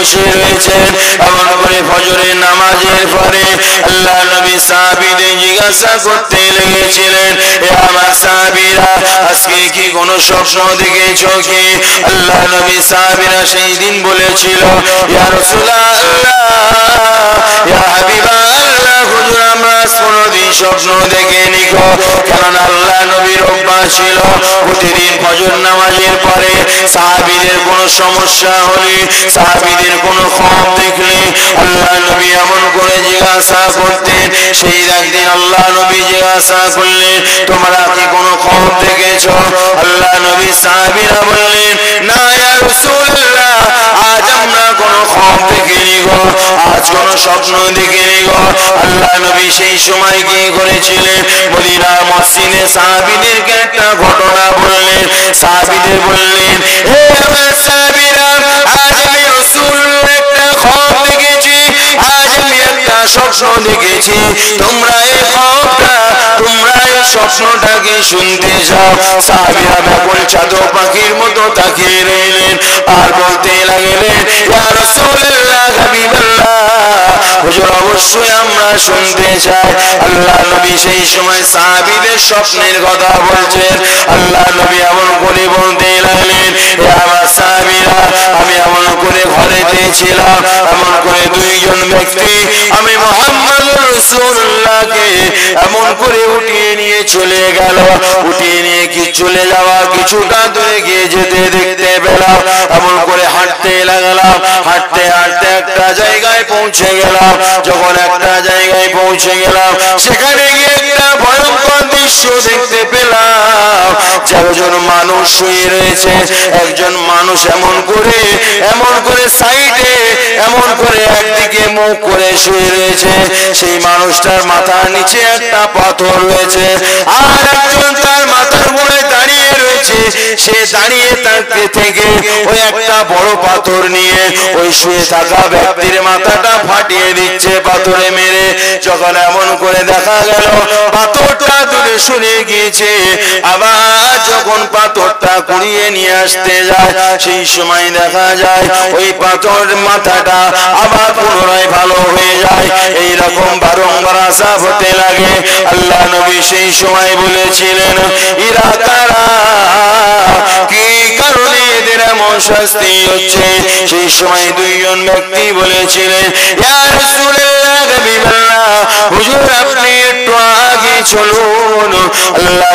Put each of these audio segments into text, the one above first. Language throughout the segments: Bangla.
বসে রয়েছেন। এমন করে ফজরের নামাজের পরে আল্লাহ নবী সাহাবীদের জিজ্ঞাসা করতে লেগেছিলেন, এ আমার সাহাবীরা, আজকে কি কোনো স্বপ্ন দেখেছো কি? আল্লাহ নবী সাহাবীরা সেই দিন বলেছিল, ইয়া রাসূলুল্লাহ, ইয়া হাবিবাল্লাহ, হুজুর আমরা কোনদিন স্বপ্ন দেখিনি গো। কারণ আল্লাহ নবীর অভ্যাস ছিল প্রতিদিন ফজর নামাজের পরে সাহাবীদের কোনো সমস্যা হলে, সাহাবীদের কোনো খবর দেখলে আল্লাহ নবী এমন করে জিজ্ঞাসা করতেন। সেই একদিন আল্লাহ নবী জিজ্ঞাসা করলেন, তোমরা কি কোনো খবর দেখেছো? আল্লাহ নবী সাহাবীরা বললেন, না ইয়া রাসূলুল্লাহ, আজ আমরা কোনো খবর দেখিনি গো, আজ কোনো স্বপ্ন দেখিনি গো। আল্লাহ নবী সেই সময় কি করেছিলেন, মদিনা মসজিদে সাহাবীদেরকে একটা ঘটনা বললেন। সাহাবীদের বললেন, হে আমার সাহাবীরা, আজ আমি রাসূলুল্লাহ একটা খবর দেখেছি, আজ আমি একটা স্বপ্ন দেখেছি। তোমরা এই খবরটা, তোমরা এই স্বপ্নটাকে শুনতে যাও। সাহাবীরা ব্যাকুল চাঁদক পাখির মতো তাকিয়ে রইলেন আর বলতে লাগলেন, ইয়া রাসূলুল্লাহ, হাবিবাল্লাহ, হুজুর অবশ্যই আমরা শুনতে চাই। আল্লাহ নবী সেই সময় সাহাবীদের স্বপ্নের কথা বলছেন। আল্লাহ নবী এমন করে বলতে লাগলেন, হে আমার সাহাবীরা, আমি এমন করে ঘরেতে ছিলাম, এমন করে দুইজন ব্যক্তি আমি মুহাম্মদুর রাসূলুল্লাহকে এমন করে উঠিয়ে নিয়ে চলে গেল। উঠিয়ে নিয়ে কি চলে যাওয়া কিছুটা দূরে গিয়ে যেতে দেখতে পেলাম। এমন করে হাঁটতে লাগলাম, হাঁটতে হাঁটতে একটা জায়গায় পৌঁছে গেলাম। যখন একটা জায়গায় পৌঁছে গেলাম, সেখানে গিয়ে একটা ভয়ঙ্কর দৃশ্য দেখতে পেলাম। একজন মানুষ শুয়ে রয়েছে, একজন মানুষ এমন করে সাইডে এমন করে একদিকে মুখ করে শুয়ে রয়েছে। সেই মানুষটার মাথার নিচে একটা পাথর রয়েছে, আর একজন তার মাথার গোড়ায় দাঁড়িয়ে রয়েছে। সে দাঁড়িয়ে থাকতে থেকে ওই একটা বড় পাথর নিয়ে ওই শুয়ে থাকা ব্যক্তির মাথাটা ফাটিয়ে দিচ্ছে পাথরে মেরে। যখন এমন করে দেখা গেল পাথরটা দূরে সরে গিয়েছে, আবার যখন পাথরটা কুড়িয়ে নিয়ে আসতে যায়, সেই সময় দেখা যায় ওই পাথর মাথাটা আবার পুনরায় ভালো হয়ে যায়। এইরকম বারংবার আসাব হতে লাগে। আল্লাহ নবী সেই সময় বলেছিলেন, এরা কারা, কি কারণে এদের এমন শাস্তি হচ্ছে? সেই সময় দুইজন ব্যক্তি বলেছিলেন, ইয়া রাসূলুল্লাহ, হাবিবাল্লাহ, হুজুর আপনি একটু আগে চলুন। আল্লাহ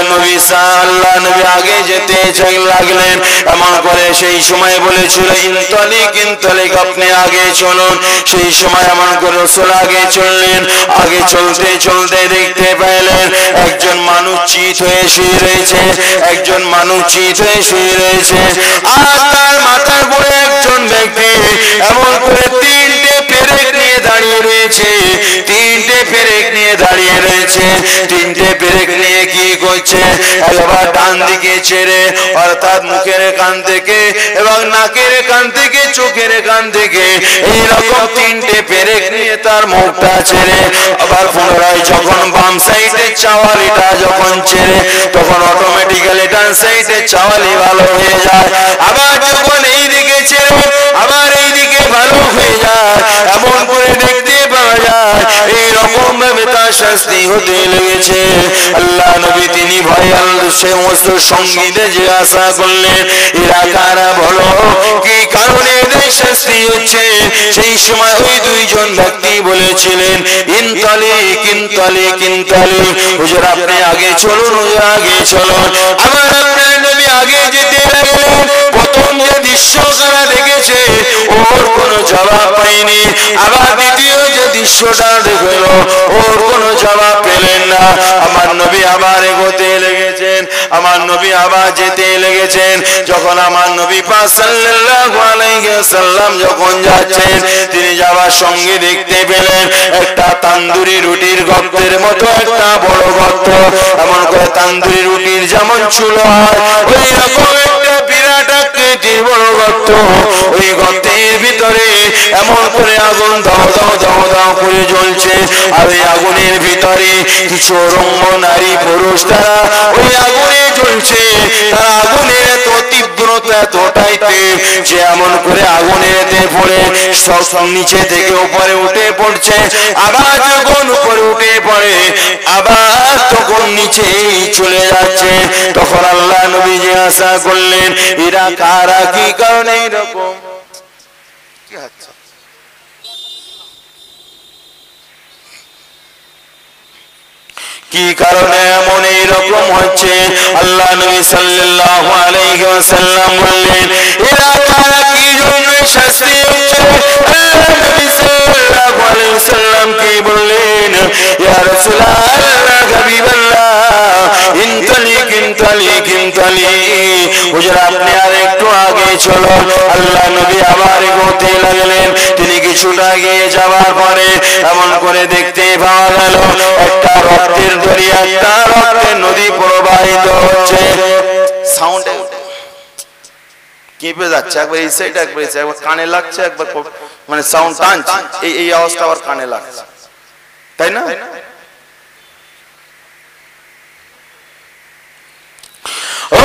নবী আগে যেতে লাগলেন। এমন করে সেই সময় বলেছিল, ইনতালিক ইনতালিক, আপনি আগে চলুন। সেই সময় এমন করে রাসূল আগে চললেন। আগে চলতে চলতে দেখতে পেলেন একজন মানুষ চিত হয়ে শুয়ে রয়েছে, একজন মানুষ চিত হয়ে শুয়ে রয়েছে। আর তার মাথার উপরে একজন ব্যক্তি এমন করে তিনটে পেরেক নিয়ে দাঁড়িয়ে রয়েছে, তিনটে পেরেক নিয়ে দাঁড়িয়ে রয়েছে। তিনটে পেরেক নিয়ে কি করছে, একবার ডান দিকে ছেড়ে, অর্থাৎ মুখের কান থেকে এবং নাকের কান থেকে চোখের কান থেকে এইরকম তিনটে পেরেক নিয়ে তার মুখটা ছেড়ে, আবার পুনরায় যখন বাম সাইডের চাওয়ালিটা যখন ছেড়ে, তখন অটোমেটিক্যালি ডান সাইডের চাওয়ালি ভালো হয়ে যায়। আবার যখন এই দিকে ছেড়ে আবার এই দিকে ভালো হয়ে যায়। এমন করে দেখতে পাওয়া যায় এইরকম ভাবে তার শাস্তি হতে লেগেছে। আল্লাহ নবী তিনি ভয়াল সমস্ত সঙ্গীদের জিজ্ঞাসা করলেন, এরা কারা, বলো কি কারণে এদের শাস্তি হচ্ছে? সেই সময় ওই দুইজন ব্যক্তি বলেছিলেন, ইনতালিক ইনতালিক ইনতালিক, হুজুর আপনি আগে চলুন, হুজুর আগে চলুন। আবার আপনার নবী আগে যেতে লাগলেন। প্রথম যে দৃশ্য তারা দেখেছে ওর কোনো জবাব পায়নি। আবার দ্বিতীয় যে দৃশ্যটা দেখল ওর কোনো জবাব পেলেন না। আমার নবী আবার এগোতে লেগেছেন, আমার নবী আবার যেতে লেগেছেন। যখন আমার নবী পাক সাল্লাল্লাহু আলাইহি ওয়াসাল্লাম যখন যাচ্ছেন, তিনি যাওয়ার সঙ্গে দেখতে পেলেন একটা তান্দুরি রুটির গর্তের মতো একটা বড় গর্ত। এমন করে তান্দুরি রুটির যেমন চুলো হয় ওই রকম একটা বিরাট আকৃতির বড় গর্ত। ওই গর্তের ভিতরে এমন করে আগুন দাও দাও দাও দাও করে জ্বলছে। আর ওই আগুনের ভিতরে কিছু রম্য নারী পুরুষ তারা ওই আগুনে জ্বলছে। তারা আগুনের এত তীব্র তীব্রতা এতটাই যে এমন করে আগুনেতে পড়ে সব নিচে থেকে উপরে উঠে পড়ছে, আবার যখন উপরে উঠে পড়ে আবার তখন নিচে চলে যাচ্ছে। তখন আল্লাহ নবী জিজ্ঞাসা করলেন, এরা কারা, কি কারণে এরকম? কি হচ্ছে? কি কারণে এমন এইরকম হচ্ছে? আল্লাহ নবী সাল্লাল্লাহু আলাইহি ওয়াসাল্লাম বললেন, এরা কারা, কি জন্য শাস্তি হচ্ছে? আল্লাহ নবী সাল্লাল্লাহু আলাইহি ওয়াসাল্লাম কি বললেন, ইয়া রাসূলুল্লাহ হাবিবাল্লাহ, ইনতালিক ইনতালিক ইনতালিক, হুজুর আপনি আর একটু আগে চলো। আল্লাহ নবী আবার এগোতে লাগলেন। তিনি কিছুটা এগিয়ে যাওয়ার পরে এমন করে দেখতে পাওয়া গেল একটা রক্তের দরিয়া, একটা রক্তের নদী প্রবাহিত হচ্ছে। সাউন্ড কেঁপে যাচ্ছে, একবার এই সাইড একবার এই সাইড, একবার কানে লাগছে, একবার মানে সাউন্ড টানছে, এই আওয়াজটা আবার কানে লাগছে, তাই না? ও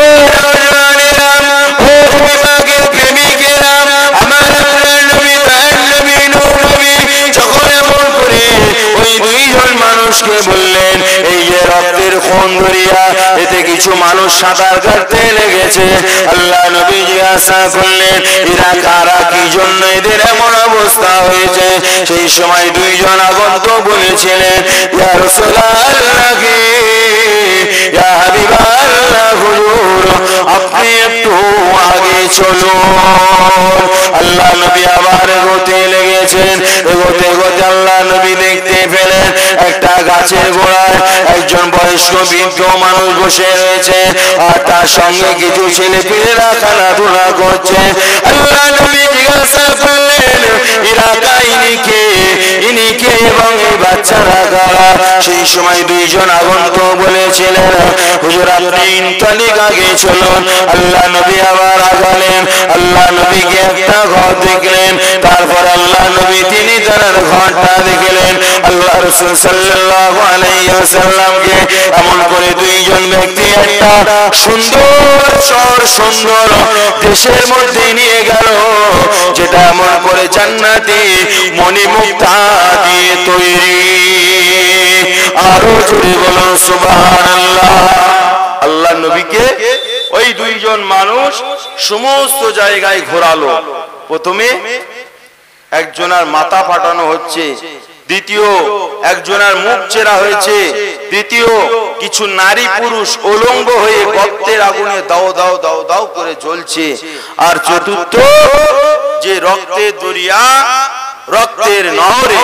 মানুষকে বললেন, এই যে রক্তের খুন দরিয়া, এতে কিছু মানুষ সাঁতার কাটতে লেগেছে। আল্লাহ নবী জিজ্ঞাসা করলেন, এরা কারা, কি জন্য এদের এমন অবস্থা হয়েছে? সেই সময় দুইজন আগন্তুক বলেছিলেন, ইয়া রাসূলুল্লাহ, ইয়া হাবিবাল্লাহ, হুজুর আপনি একটু আগে চলুন। আল্লাহ নবী আবার এগোতে লেগেছেন। এগোতে এগোতে আল্লাহ নবী দেখতে পেলেন একটা গাছের গোড়ায় একজন বয়স্ক বৃদ্ধ মানুষ বসে রয়েছে, আর তার সঙ্গে কিছু ছেলে পেলেরা খেলাধুলা করছে। আল্লাহ নবী জিজ্ঞাসা করলেন, এরা ইনি কে এবং এই বাচ্চারা কারা? সেই সময় দুইজন আগন্তুক বলেছিলেন, হুজুর আপনি ইনতালিক আগে চলুন। আল্লাহ নবী আবার আগালেন। আল্লাহ নবীকে একটা ঘর দেখলেন, তারপর আল্লাহ নবী তিনি তার ঘরটা দেখলেন। আল্লাহ রাসূল সাল্লাল্লাহু আলাইহি ওয়াসাল্লামকে এমন করে দুইজন ব্যক্তি একটা সুন্দর শহর, সুন্দর দেশের মধ্যে নিয়ে গেল, যেটা এমন করে জান্নাতি মণিমুক্তা দিয়ে তৈরি। আরো জোরে বলুন সুবহানাল্লাহ। আল্লাহ নবীকে ওই দুইজন মানুষ সমস্ত জায়গায় ঘোরালো। প্রথমে একজনের মাথা ফাটানো হচ্ছে, দ্বিতীয় একজনের মুখ চেরা হয়েছে, তৃতীয় কিছু নারী পুরুষ উলঙ্গ হয়ে গর্তের আগুনে দাও দাও দাও দাও করে জ্বলছে, আর চতুর্থ যে রক্তের দরিয়া, রক্তের নহরে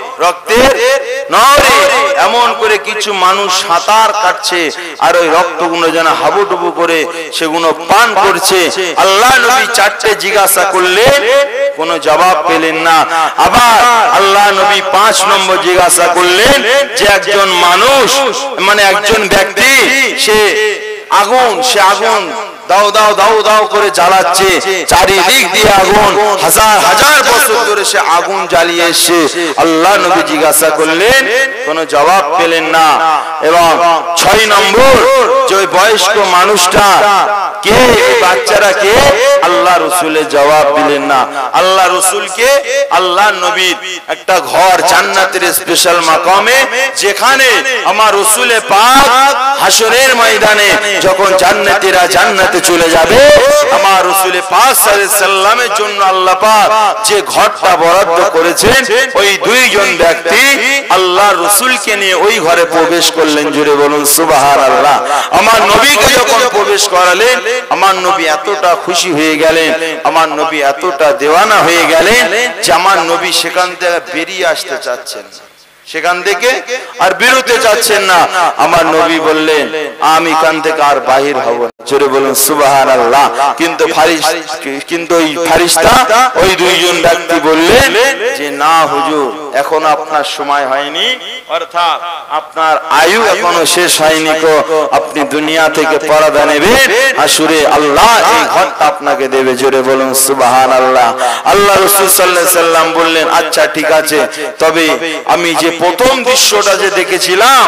এমন করে কিছু মানুষ সাঁতার কাটছে, আর ওই রক্তগুলো যেন হাবুডুবু করে সেগুলো পান করছে। আল্লাহ নবী চারটে জিজ্ঞাসা করলেন, কোনো জবাব পেলেন না। আবার আল্লাহ নবী 5 নম্বর জিজ্ঞাসা করলেন যে একজন মানুষ মানে একজন ব্যক্তি সে আগুন দাও দাও দাও দাও করে জ্বালাচ্ছে, চারিদিক দিয়ে আগুন, হাজার হাজার বছর ধরে সে আগুন জ্বালিয়ে এসছে। আল্লাহ নবী জিজ্ঞাসা করলেন, কোনো জবাব পেলেন না। এবং 6 নম্বর যে ওই বয়স্ক মানুষটা কে, বাচ্চারা কে, আল্লাহ রাসূলের জবাব দিলেন না। আল্লাহ রাসূলকে আল্লাহ নবীর একটা ঘর জান্নাতের স্পেশাল মাকামে, যেখানে আমার রাসূলে পাক হাসরের ময়দানে যখন জান্নাতীরা জান্নাতে চলে যাবে, আমার রাসূলে পাক সাল্লাল্লাহু আলাইহি সাল্লামের জন্য আল্লাহ পাক যে ঘরটা বরাদ্দ করেছেন, ওই দুইজন ব্যক্তি আল্লাহ রাসূলকে নিয়ে ওই ঘরে প্রবেশ করলেন। জোরে বলুন সুবহানাল্লাহ। আমার নবীকে যখন প্রবেশ করালেন, আমার নবী এতটা খুশি হয়ে গেলেন, আমার নবী এতটা দেওয়ানা হয়ে গেলেন যে আমার নবী সেখান থেকে বেরিয়ে আসতে চাচ্ছেন, সেখান থেকে আর বেরোতে চাচ্ছেন না। আমার নবী বললেন, আমি এখান থেকে আর বাহির হব না। জোরে বলুন সুবহানাল্লাহ। কিন্তু ওই ফেরেশতা ওই দুইজন ব্যক্তি বললেন যে না হুজুর, এখন আপনার সময় হয়নি, অর্থাৎ আপনার আয়ু এখনো শেষ হয়নি কো আপনি দুনিয়া থেকে পরদা নেবেন আসুরে আল্লাহ এই ঘরটা আপনাকে দেবে জোরে বলুন সুবহানাল্লাহ আল্লাহ রাসূল সাল্লাল্লাহু আলাইহি সাল্লাম বললেন আচ্ছা ঠিক আছে তবে আমি যে প্রথম দৃশ্যটা যে দেখেছিলাম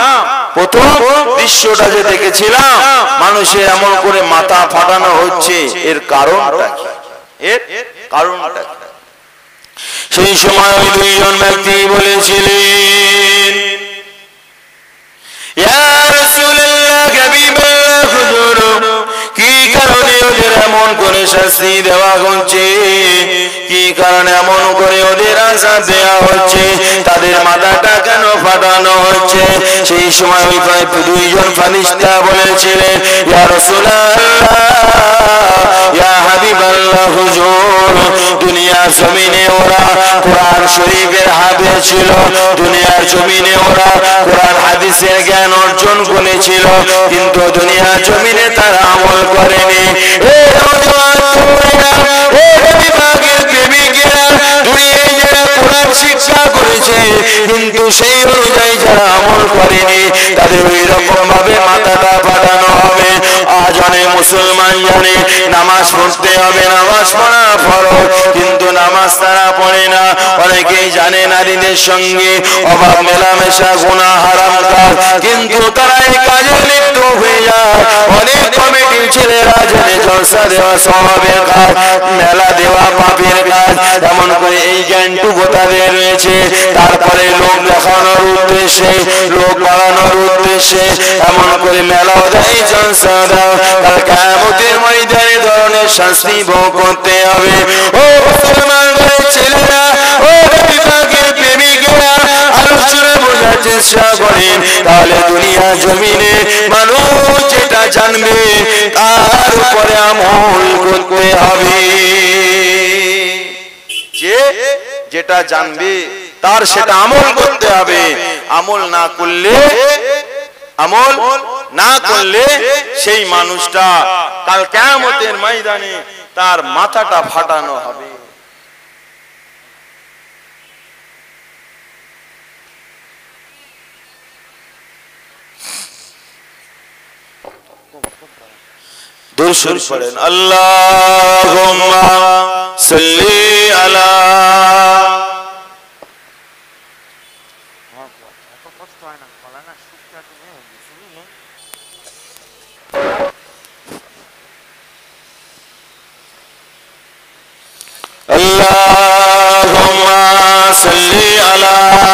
মানুষের এমন করে মাথা ফাটানো হচ্ছে এর কারণটা কি সেই সময় ওই দুইজন ব্যক্তি বলেছিলেন ইয়া রাসূলুল্লাহ হাবিবাল্লাহ হুজুর কি কারণে ওদের এমন করে শাস্তি দেওয়া হচ্ছে কি কারণে এমন করে ওদের আযাব দেওয়া হচ্ছে তাদের মাথাটা কেন ফাটানো হচ্ছে সেই সময় ওই দুইজন ফেরেশতা বলেছিলেন ইয়া রাসূলুল্লাহ ইয়া হাবিবাল্লাহ হুজুর দুনিয়ার জমিনে ওরা কোরআন শরীফের হাফেজ ছিল দুনিয়ার জমিনে ওরা কোরআন হাদিসের জ্ঞান অর্জন করেছিল কিন্তু দুনিয়ার জমিনে তারা আমল করেনি শিক্ষা করেছে কিন্তু সেই অনুযায়ী যারা আমল করেনি তাদের ওই রকম ভাবে মাথাটা ফাটানো হবে আজ অনেক মুসলমান জানে নামাজ পড়তে হবে নামাজ পড়া ফরজ কিন্তু নামাজ তারা পড়ে না অনেকেই জানে নারীদের সঙ্গে অবাধ মেলামেশা গুনাহ হারাম কাজ কিন্তু তারা এই কাজে লিপ্ত হয়ে যায় অনেক কমিটির ছেলেরা জানে জলসা দেওয়া সওয়াবের কাজ মেলা দেওয়া পাপের কাজ এমন করে এই জ্ঞানটুকু তাদের রয়েছে তারপরে লোক দেখানোর উদ্দেশ্যে লোক বাড়ানোর উদ্দেশ্যে এমন করে মেলাও দেয় জলসা দাও কাল কিয়ামতের ময়দানে ধরনের শাস্তি ভোগ করতে হবে ও মুসলমানদের ছেলেরা ও বিভাগের প্রেমিকেরা আলোচনা বোঝার চেষ্টা করেন তাহলে দুনিয়া জমিনে মানুষ যেটা জানবে তার উপরে আমল করতে হবে যেটা জানবে তার সেটা আমল করতে হবে আমল না করলে সেই মানুষটা কাল কিয়ামতের ময়দানে তার মাথাটা ফাটানো হবে দুরূদ পড়েন আল্লাহুম্মা সাল্লি আলা আল্লাহুম্মা সাল্লি আলা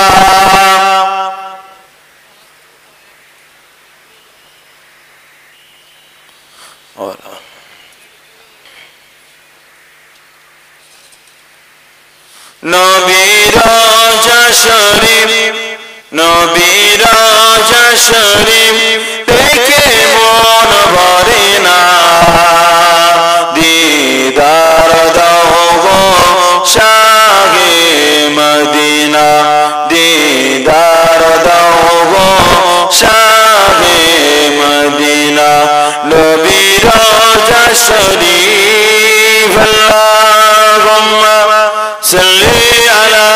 নবীর রাজা শরীফ দেখে মন ভরে না দিদার দাও গো শাহে মদিনা দিদার দাও গো শাহে মদিনা নবীর রাজা শরীফ আল্লাহুম্মা সাল্লি আলা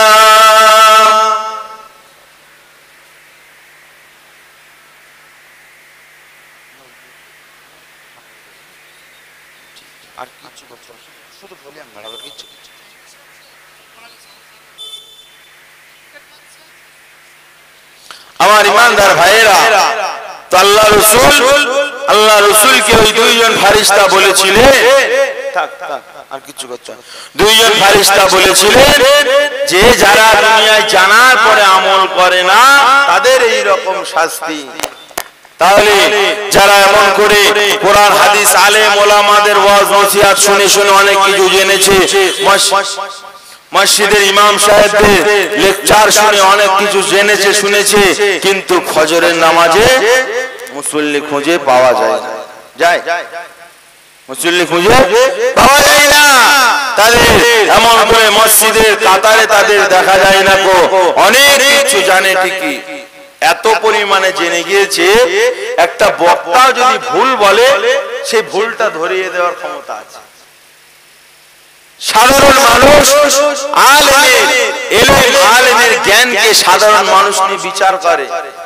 আমার ইমানদার ভাইয়েরা তো আল্লাহ রাসূলকে ওই দুইজন ফেরেশতা বলেছিলেন আর কিছু কথা দুইজন ফেরেশতা বলেছিলেন যে যারা দুনিয়ায় জানার পরে আমল করে না তাদের এই রকম শাস্তি তাহলে যারা এমন করে কোরআন হাদিস আলেম ওলামাদের ওয়াজ নসিহত শুনে শুনে অনেক কিছু জেনেছে মসজিদের ইমাম সাহেবদের লেকচার শুনে অনেক কিছু জেনেছে শুনেছে কিন্তু ফজরের নামাজে মুসল্লি খুঁজে পাওয়া যায় না মুসল্লি খুঁজে পাওয়া যায় না তাদের এমন করে মসজিদের কাতারে তাদের দেখা যায় না কো অনেক কিছু জানে ঠিকই এত পরিমাণে জেনে গিয়েছে একটা বক্তা যদি ভুল বলে সেই ভুলটা ধরিয়ে দেওয়ার ক্ষমতা আছে সাধারণ মানুষ আলেমের জ্ঞানকে সাধারণ মানুষ নিয়ে বিচার করে।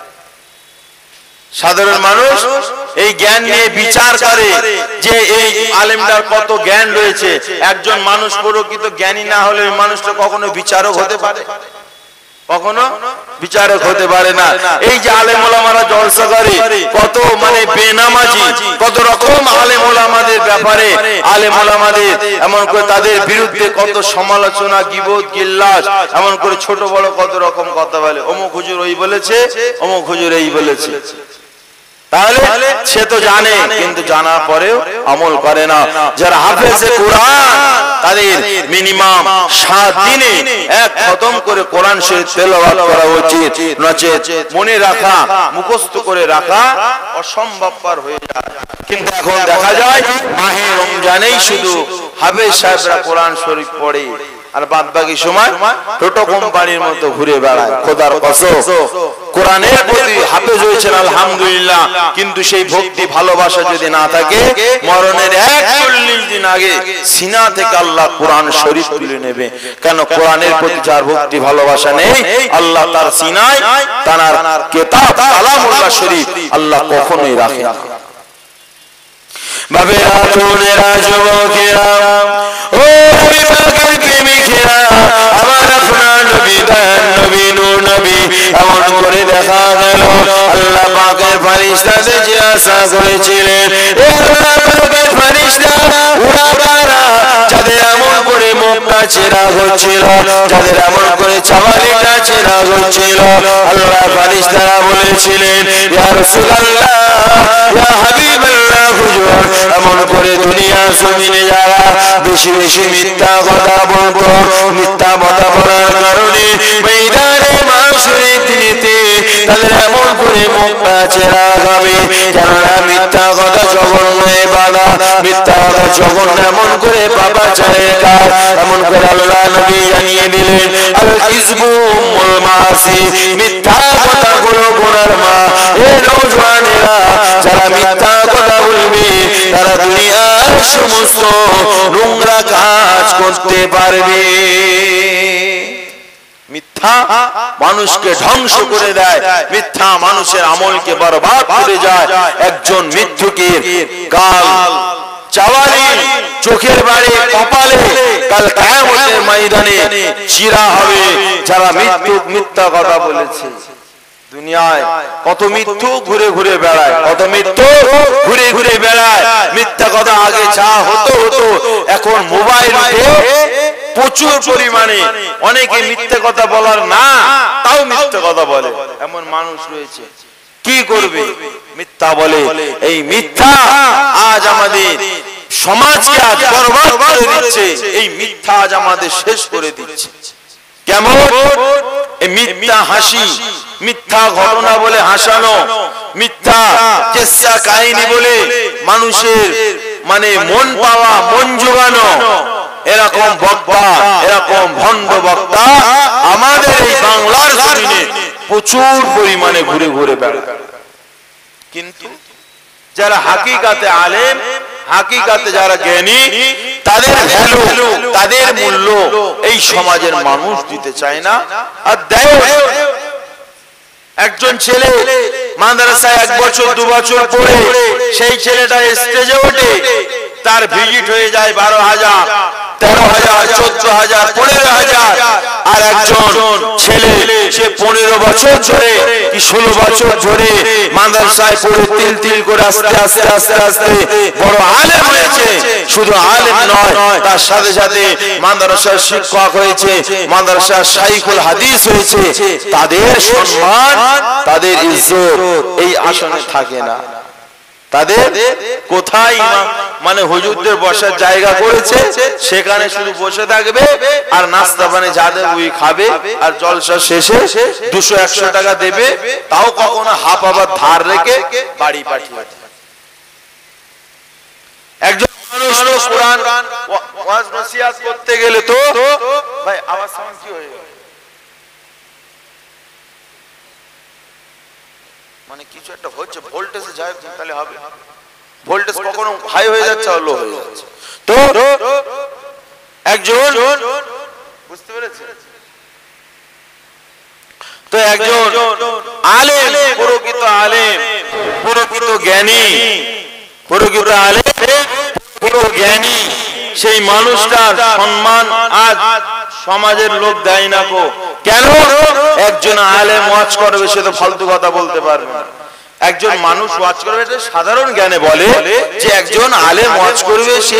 সাধারণ মানুষ এই জ্ঞান নিয়ে বিচার করে যে এই আলেমটার কত জ্ঞান রয়েছে। একজন মানুষ প্রকৃত জ্ঞানী না হলে ওই মানুষটা কখনো বিচারক হতে পারে, কখনো বিচারক হতে পারে না। এই যে আলেম ওলামারা জলসা করে, কত মানে বেনামাজি, কত রকম আলেম ওলামাদের ব্যাপারে, আলেম ওলামাদের এমন করে তাদের বিরুদ্ধে কত সমালোচনা, গীবত, গিল্লাস, এমন করে ছোট বড় কত রকম কথা বলে। অমুক হুজুর ওই বলেছে, অমুক হুজুর এই বলেছে। তাহলে সে তো জানে, কিন্তু জানার পরেও আমল করে না। যারা হাফেজে কোরআন, তাদের মিনিমাম 7 দিনে এক খতম করে কোরআন শরীফ তেলাওয়াত করা উচিত, নচেত মনে রাখা, মুখস্থ করে রাখা অসম্ভবপর হয়ে যায়। কিন্তু এখন দেখা যায় মাহে রমজানেই শুধু হাফেজ সাহেবরা কোরআন শরীফ পড়ে, আর বাদ বাকি সময় টোটো কোম্পানির মতো ঘুরে বেড়ায়। খোদার কসম, কোরআনের প্রতি হাফেজ হয়েছেন আলহামদুলিল্লাহ, কিন্তু সেই ভক্তি ভালোবাসা যদি না থাকে, মরণের 41 দিন আগে সিনা থেকে আল্লাহ কোরআন শরীফ তুলে নেবে। কেন? কোরআনের প্রতি যার ভক্তি ভালোবাসা নেই, আল্লাহ তার সিনায় তার কিতাব কালামুল্লাহ শরীফ আল্লাহ কখনোই রাখে না। বাবেরা, বোনেরা, যুবকেরা, ও বিভাগের প্রেমিকেরা, আমার আপনার নবী, দয়ার নবী, নূর নবী, এমন করে দেখা গেল আল্লাহ পাকের ফেরেশতাদের যে আশা করেছিলেন, আল্লাহ পাকের ফেরেশতা ওরা কারা? যাদের এমন করে মুখটা চেরা হচ্ছিল, যাদের এমন করে চাওয়ালিটা চেরা হচ্ছিল, আল্লাহ ফেরেশতারা বলেছিলেন, ইয়া রাসূলুল্লাহ, ইয়া হাবিবাল্লাহ, হুজুর, এমন করে দুনিয়া জমিনে যারা বেশি বেশি মিথ্যা কথা বলতো, মিথ্যা কথা বলার কারণে ময়দানে মাশরিক দিতে তাদের এমন করে মুখটা চেরা হবে। কেননা মিথ্যা কথা জঘন্য ইবাদত, মিথ্যা কথা জঘন্য, এমন করে পাপাচারের কাজ। এমন করে আল্লাহ নবী জানিয়ে দিলেন, আল কিযবু মুল মাসি, মিথ্যা কথা গুলো গুনার মা। এ নওজওয়ানেরা, যারা মিথ্যা কথা বলবে তারা দুনিয়ার সমস্ত নোংরা কাজ করতে পারবে। মিথ্যা মানুষকে ধ্বংস করে দেয়, মিথ্যা মানুষের আমলকে বরবাদ করে যায়। একজন মিথ্যুকের গাল, চাওয়ালি, চোখের বাড়ি, কপালে কাল কিয়ামতের ময়দানে চিরা হবে যারা মিথ্যা কথা বলেছে। দুনিয়ায় কত মিথ্যু ঘুরে ঘুরে বেড়ায়, কত মিথ্যু ঘুরে ঘুরে বেড়ায়। মিথ্যা কথা আগে যা হতো, এখন মোবাইল প্রচুর পরিমাণে অনেকে মিথ্যা কথা বলার না তাও মিথ্যা কথা বলে, এমন মানুষ রয়েছে। কি করবে? মিথ্যা বলে। এই মিথ্যা আজ আমাদের সমাজকে আজ বরবাদ করে দিচ্ছে, এই মিথ্যা আজ আমাদের শেষ করে দিচ্ছে। কেমন? মিথ্যা হাসি, মিথ্যা ঘটনা বলে হাসানো, মিথ্যা কিসসা কাহিনী বলে মানুষের মানে মন পাওয়া, মন জোগানো, এরকম বক্তা, এরকম ভণ্ড বক্তা আমাদের এই বাংলার জমিনে প্রচুর পরিমাণে ঘুরে ঘুরে বেড়ায়। কিন্তু যারা হাকিকাতে আলেম, হাকিকাতে যারা জ্ঞানী, তাদের ভ্যালু, তাদের মূল্য এই সমাজের মানুষ দিতে চায় না, আর দেয়। একজন ছেলে মাদ্রাসায় 1 বছর 2 বছর পড়ে সেই ছেলেটা স্টেজে ওঠে, তার ভিজিট হয়ে যায় 12,000, 13,000, 14,000, 15,000। আর একজন ছেলে সে 15 বছর ধরে কি 16 বছর ধরে মাদ্রাসায় পড়ে তিল তিল করে আস্তে আস্তে আস্তে আস্তে বড় আলেম হয়েছে। শুধু আলেম নয়, তার সাথে সাথে মাদ্রাসার শিক্ষক হয়েছে, মাদ্রাসার শাইখুল হাদিস হয়েছে। তাদের সম্মান, তাদের ইজ্জত এই আসনে থাকে না। তাদের কোথায় মানে হুজুরদের বসার জায়গা করেছে, সেখানে শুধু বসে থাকবে আর নাস্তা পানি যাদের ওই খাবে, আর জলসা শেষে 200-100 টাকা দেবে, তাও কখনো হাফ আবার ধার রেখে বাড়ি পাঠিয়ে দেবে। একজন মানুষ তো কোরআন ওয়াজ নসিহত করতে গেলে তো ভাই আওয়াজ সাউন্ড কি হয়ে গেল, মানে কিছু একটা হচ্ছে, ভোল্টেজে যায় তাহলে হবে। ভোল্টেজ কখনো হাই হয়ে যাচ্ছে আর লো হয়ে যাচ্ছে। তো একজন বুঝতে পেরেছেন তো একজন আলেম প্রকৃত আলেম প্রকৃত জ্ঞানী প্রকৃত আলেম প্রকৃত জ্ঞানী সেই মানুষটার সম্মান আজ সমাজের লোক দেয় না কো কেন একজন আলেম ওয়াজ করবে সে তো ফালতু কথা বলতে পারবে না একজন মানুষ ওয়াজ করবে এটা সাধারণ জ্ঞানে বলে যে একজন আলেম ওয়াজ করবে সে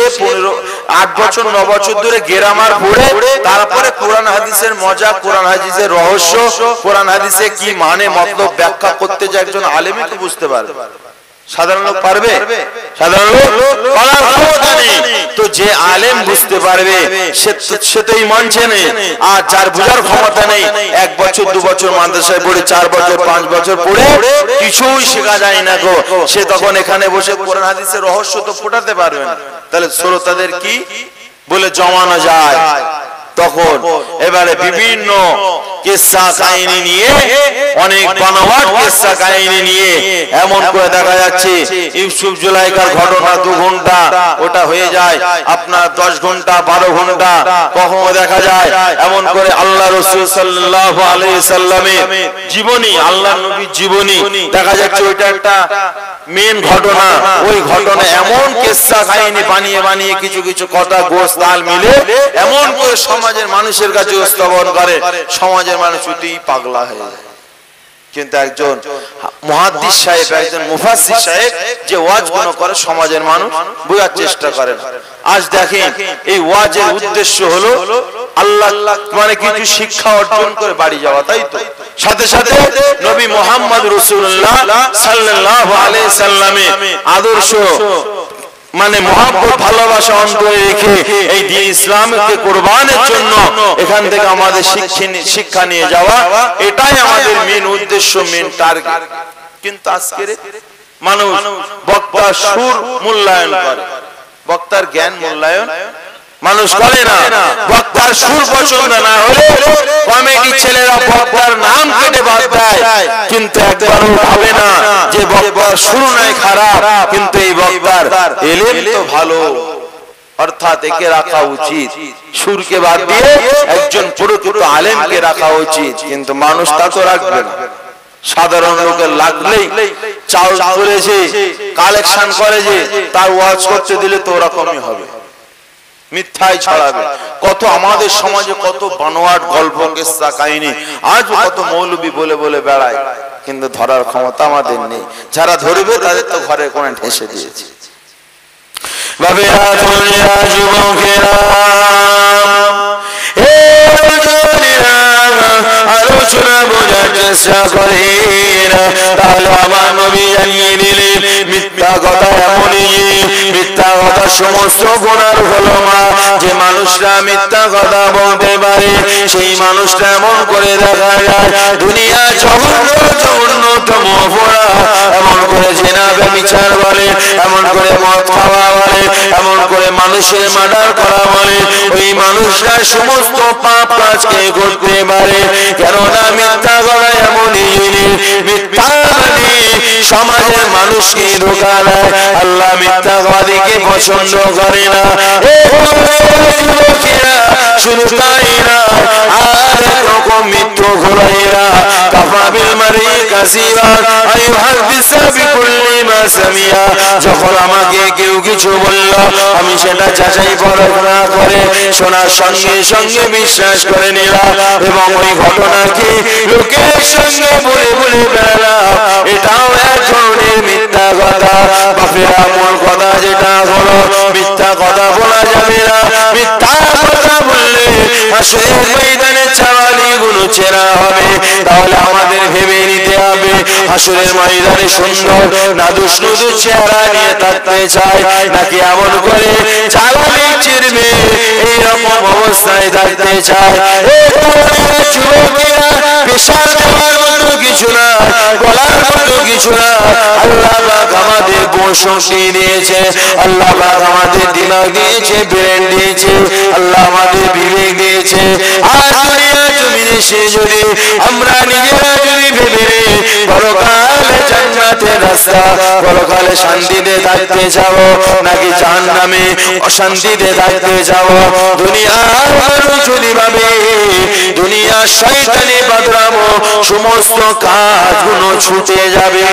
8 বছর 9 বছর ধরে গ্রামার পড়ে তারপরে কোরআন হাদিসের মজা কোরআন হাদিসের রহস্য কোরআন হাদিসে কি মানে মতলব ব্যাখ্যা করতে যে একজন আলেমই তো বুঝতে পারবে সাধারণ লোক পারবে সাধারণ লোক পারার ক্ষমতা নেই তো যে আলেম বুঝতে পারবে সে তো ঈমান চেনে আর যার বুঝার ক্ষমতা নেই 1 বছর 2 বছর মাদ্রাসায় পড়ে 4 বছর 5 বছর পড়ে কিছুই শেখা যায় না গো সে তখন এখানে বসে কোরআন হাদিসের রহস্য তো ফোটাতে পারবে না তাহলে শ্রোতাদের কি বলে জমানো যায় তখন এবারে বিভিন্ন কিসসা কাহিনী নিয়ে অনেক বানোয়াট কিসসা কাহিনী নিয়ে এমন করে দেখা যাচ্ছে ইউসুফ জুলাইখার ঘটনা 2 ঘন্টা ওটা হয়ে যায় আপনার 10 ঘন্টা 12 ঘন্টা কখনো দেখা যায় এমন করে আল্লাহ রাসূল সাল্লাল্লাহু আলাইহি সাল্লামের জীবনী আল্লাহর নবীর জীবনী দেখা যাচ্ছে ওইটা একটা মেন ঘটনা ওই ঘটনা এমন কিসসা কাহিনী বানিয়ে বানিয়ে কিছু কিছু কথা গোশ তাল মিলে এমন করে সমাজের মানুষের কাছে উপস্থাপন করে সমাজের মানুষ উঠেই পাগলা হয়ে যায় কিন্তু একজন মুহাদ্দিস সাহেব একজন মুফাসসির সাহেব যে ওয়াজগুলো করে সমাজের মানুষ বোঝার চেষ্টা করেন আজ দেখেন এই ওয়াজের উদ্দেশ্য হলো আল্লাহ মানে কিছু শিক্ষা অর্জন করে বাড়ি যাওয়া তাই তো সাথে সাথে নবী মুহাম্মদ রাসূলুল্লাহ সাল্লাল্লাহু আলাইহি সাল্লামের আদর্শ মানে মহব্বত ভালোবাসা অন্তরে রেখে এই দ্বীন ইসলামকে কুরবানের জন্য এখান থেকে আমাদের শিক্ষা নিয়ে যাওয়া এটাই আমাদের মেন উদ্দেশ্য মেন টার্গেট কিন্তু আজকের মানুষ বক্তার সুর মূল্যায়ন করে বক্তার জ্ঞান মূল্যায়ন মানুষ করে না বক্তার সুর পছন্দ না হলে কমেডি ছেলেরা বক্তার নাম কেটে বাদ দেয় কিন্তু একবারও ভাবে না যে বক্তার সুর নাই খারাপ কিন্তু এই বক্তার ইলম তো ভালো অর্থাৎ একে রাখা উচিত সুরকে বাদ দিয়ে একজন প্রকৃত আলেমকে রাখা উচিত কিন্তু মানুষ তা তো রাখবে না সাধারণ লোকের লাগলেই চাউল করেছে কালেকশন করে যে তার ওয়াজ করতে দিলে তো ওরকমই হবে মিথ্যাই ছড়াবে কত আমাদের সমাজে কত বানোয়াট গল্প কিসসা কাহিনী আজ কত মৌলবি বলে বলে বেড়ায় কিন্তু ধরার ক্ষমতা আমাদের নেই যারা ধরবে তাদের তো ঘরে কোণে ঠেসে দিয়েছে বাবেরা তোমরা যুবকেরা হে যুবকেরা আলোচনা বোঝার চেষ্টা করেন তাহলে আমার নবী জানিয়ে দিলেন মিথ্যা কথা এমনই মিথ্যা কথা সমস্ত গুনার হলো মা যে মানুষরা মিথ্যা কথা বলতে পারে সেই মানুষটা এমন করে দেখা যায় দুনিয়া জঘন্যতম অপরাধ এমন করে জিনা ব্যভিচার বলে এমন করে মদ খাওয়া বলে এমন করে মানুষের মার্ডার করা বলে ওই মানুষরা সমস্ত পাপ কাজকে করতে পারে কেননা মিথ্যা কথা এমনই জিনিস মিথ্যা সমাজের মানুষকে ধোঁকা দেয় আল্লাহ মিথ্যাবাদীকে পছন্দ করে না শুধু তাই না আর এরকম মিথ্যু ঘোরাইরা কাফাবিল মারি কাসিবা আইহাদিসা বিকুল্লি মা সামিয়া যখন আমাকে কেউ কিছু বলল আমি সেটা যাচাই পরখ না করে শোনার সঙ্গে সঙ্গে বিশ্বাস করে নিলাম এবং ওই ঘটনাকে লোকের সঙ্গে বলে বলে বেড়ালাম এটাও এক ধরনের মিথ্যা কথা বাপেরা মূল কথা যেটা হলো মিথ্যা কথা বলা যাবে না মিথ্যা কথা বললে হাসরের ময়দানে চাওয়ালি গুলো চেরা হবে তাহলে আমাদের ভেবে নিতে হবে হাসরের ময়দানে সুন্দর নাদুস নুদুস চেহারা নিয়ে থাকতে চাই নাকি এমন করে চাওয়ালি চিরবে এইরকম অবস্থায় থাকতে চাই যুবকেরা পেশার দেওয়ার মতো কিছু না বলার মতো কিছু না আল্লাহ পাক আমাদের শক্তি দিয়েছে আল্লাহ পাক আমাদের দিমাগ দিয়েছে ব্রেন দিয়েছে আল্লাহ আমাদের বিবেক দিয়েছে আর দুনিয়া জমিনে সে যদি আমরা নিজেরা যদি ভেবে পরকালে জান্নাতের রাস্তা, পরকালে শান্তিতে থাকতে চাও নাকি জাহান্নামে অশান্তিতে থাকতে চাও? দুনিয়ার মানুষ যদি ভাবে দুনিয়ার শয়তানি বাদরামো সমস্ত কাজগুলো ছুটে যাবে,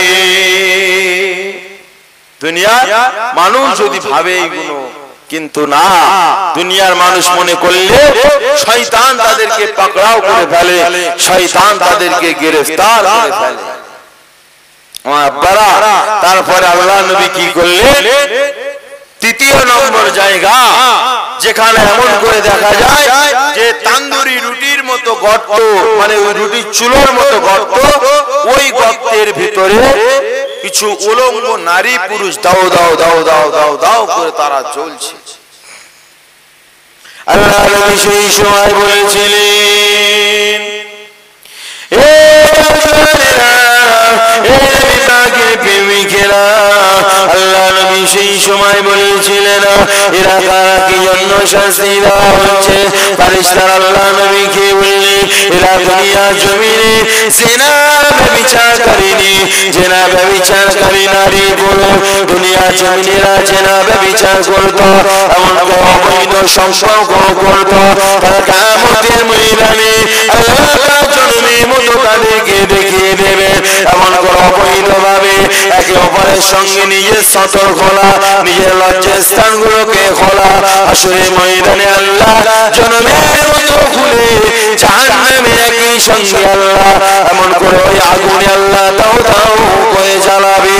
দুনিয়ার মানুষ যদি ভাবে এইগুলো, কিন্তু না, দুনিয়ার মানুষ মনে করলে শয়তান তাদেরকে পাকড়াও করে ফেলে, শয়তান তাদেরকে গ্রেফতার করে ফেলে। আমার আব্বারা, তারপরে আল্লাহ নবী কি করলেন? তৃতীয় নম্বর জায়গা যেখানে এমন করে দেখা যায় যে তান্দুরি রুটির মতো গর্ত, মানে ওই রুটির চুলোর মতো গর্ত, ওই গর্তের ভিতরে কিছু উলঙ্গ নারী পুরুষ দাও দাও দাও দাও দাও দাও করে তারা জ্বলছে। আল্লাহ নবী সেই সময় বলেছিলেন, আল্লাহ নবী সেই সময় বলেছিলেন, এরা কারা কি জন্য শাস্তি দেওয়া হচ্ছে? ফেরেশতারা আল্লাহ নবীকে বললেন, এরা দুনিয়া জমিনে জিনা ব্যভিচারকারিনী, জিনা ব্যভিচারকারী নারী পুরুষ দুনিয়া জমিনেরা জিনা ব্যভিচার করতো, এমন অবৈধ সম্পর্ক করতো, তারা কিয়ামতের ময়দানে আল্লাহ জনমের মতো তাদেরকে দেখিয়ে দেবেন। এমন করে অবৈধভাবে একে অপরের সঙ্গে নিজের সতর খোলা, নিজের লজ্জার স্থানগুলোকে খোলা, হাসরের ময়দানে আল্লাহ জনমের মতো খুলে জাহান্নামে একই সঙ্গে আল্লাহ এমন করে ওই আগুনে আল্লাহ দাও দাও করে জ্বালাবে।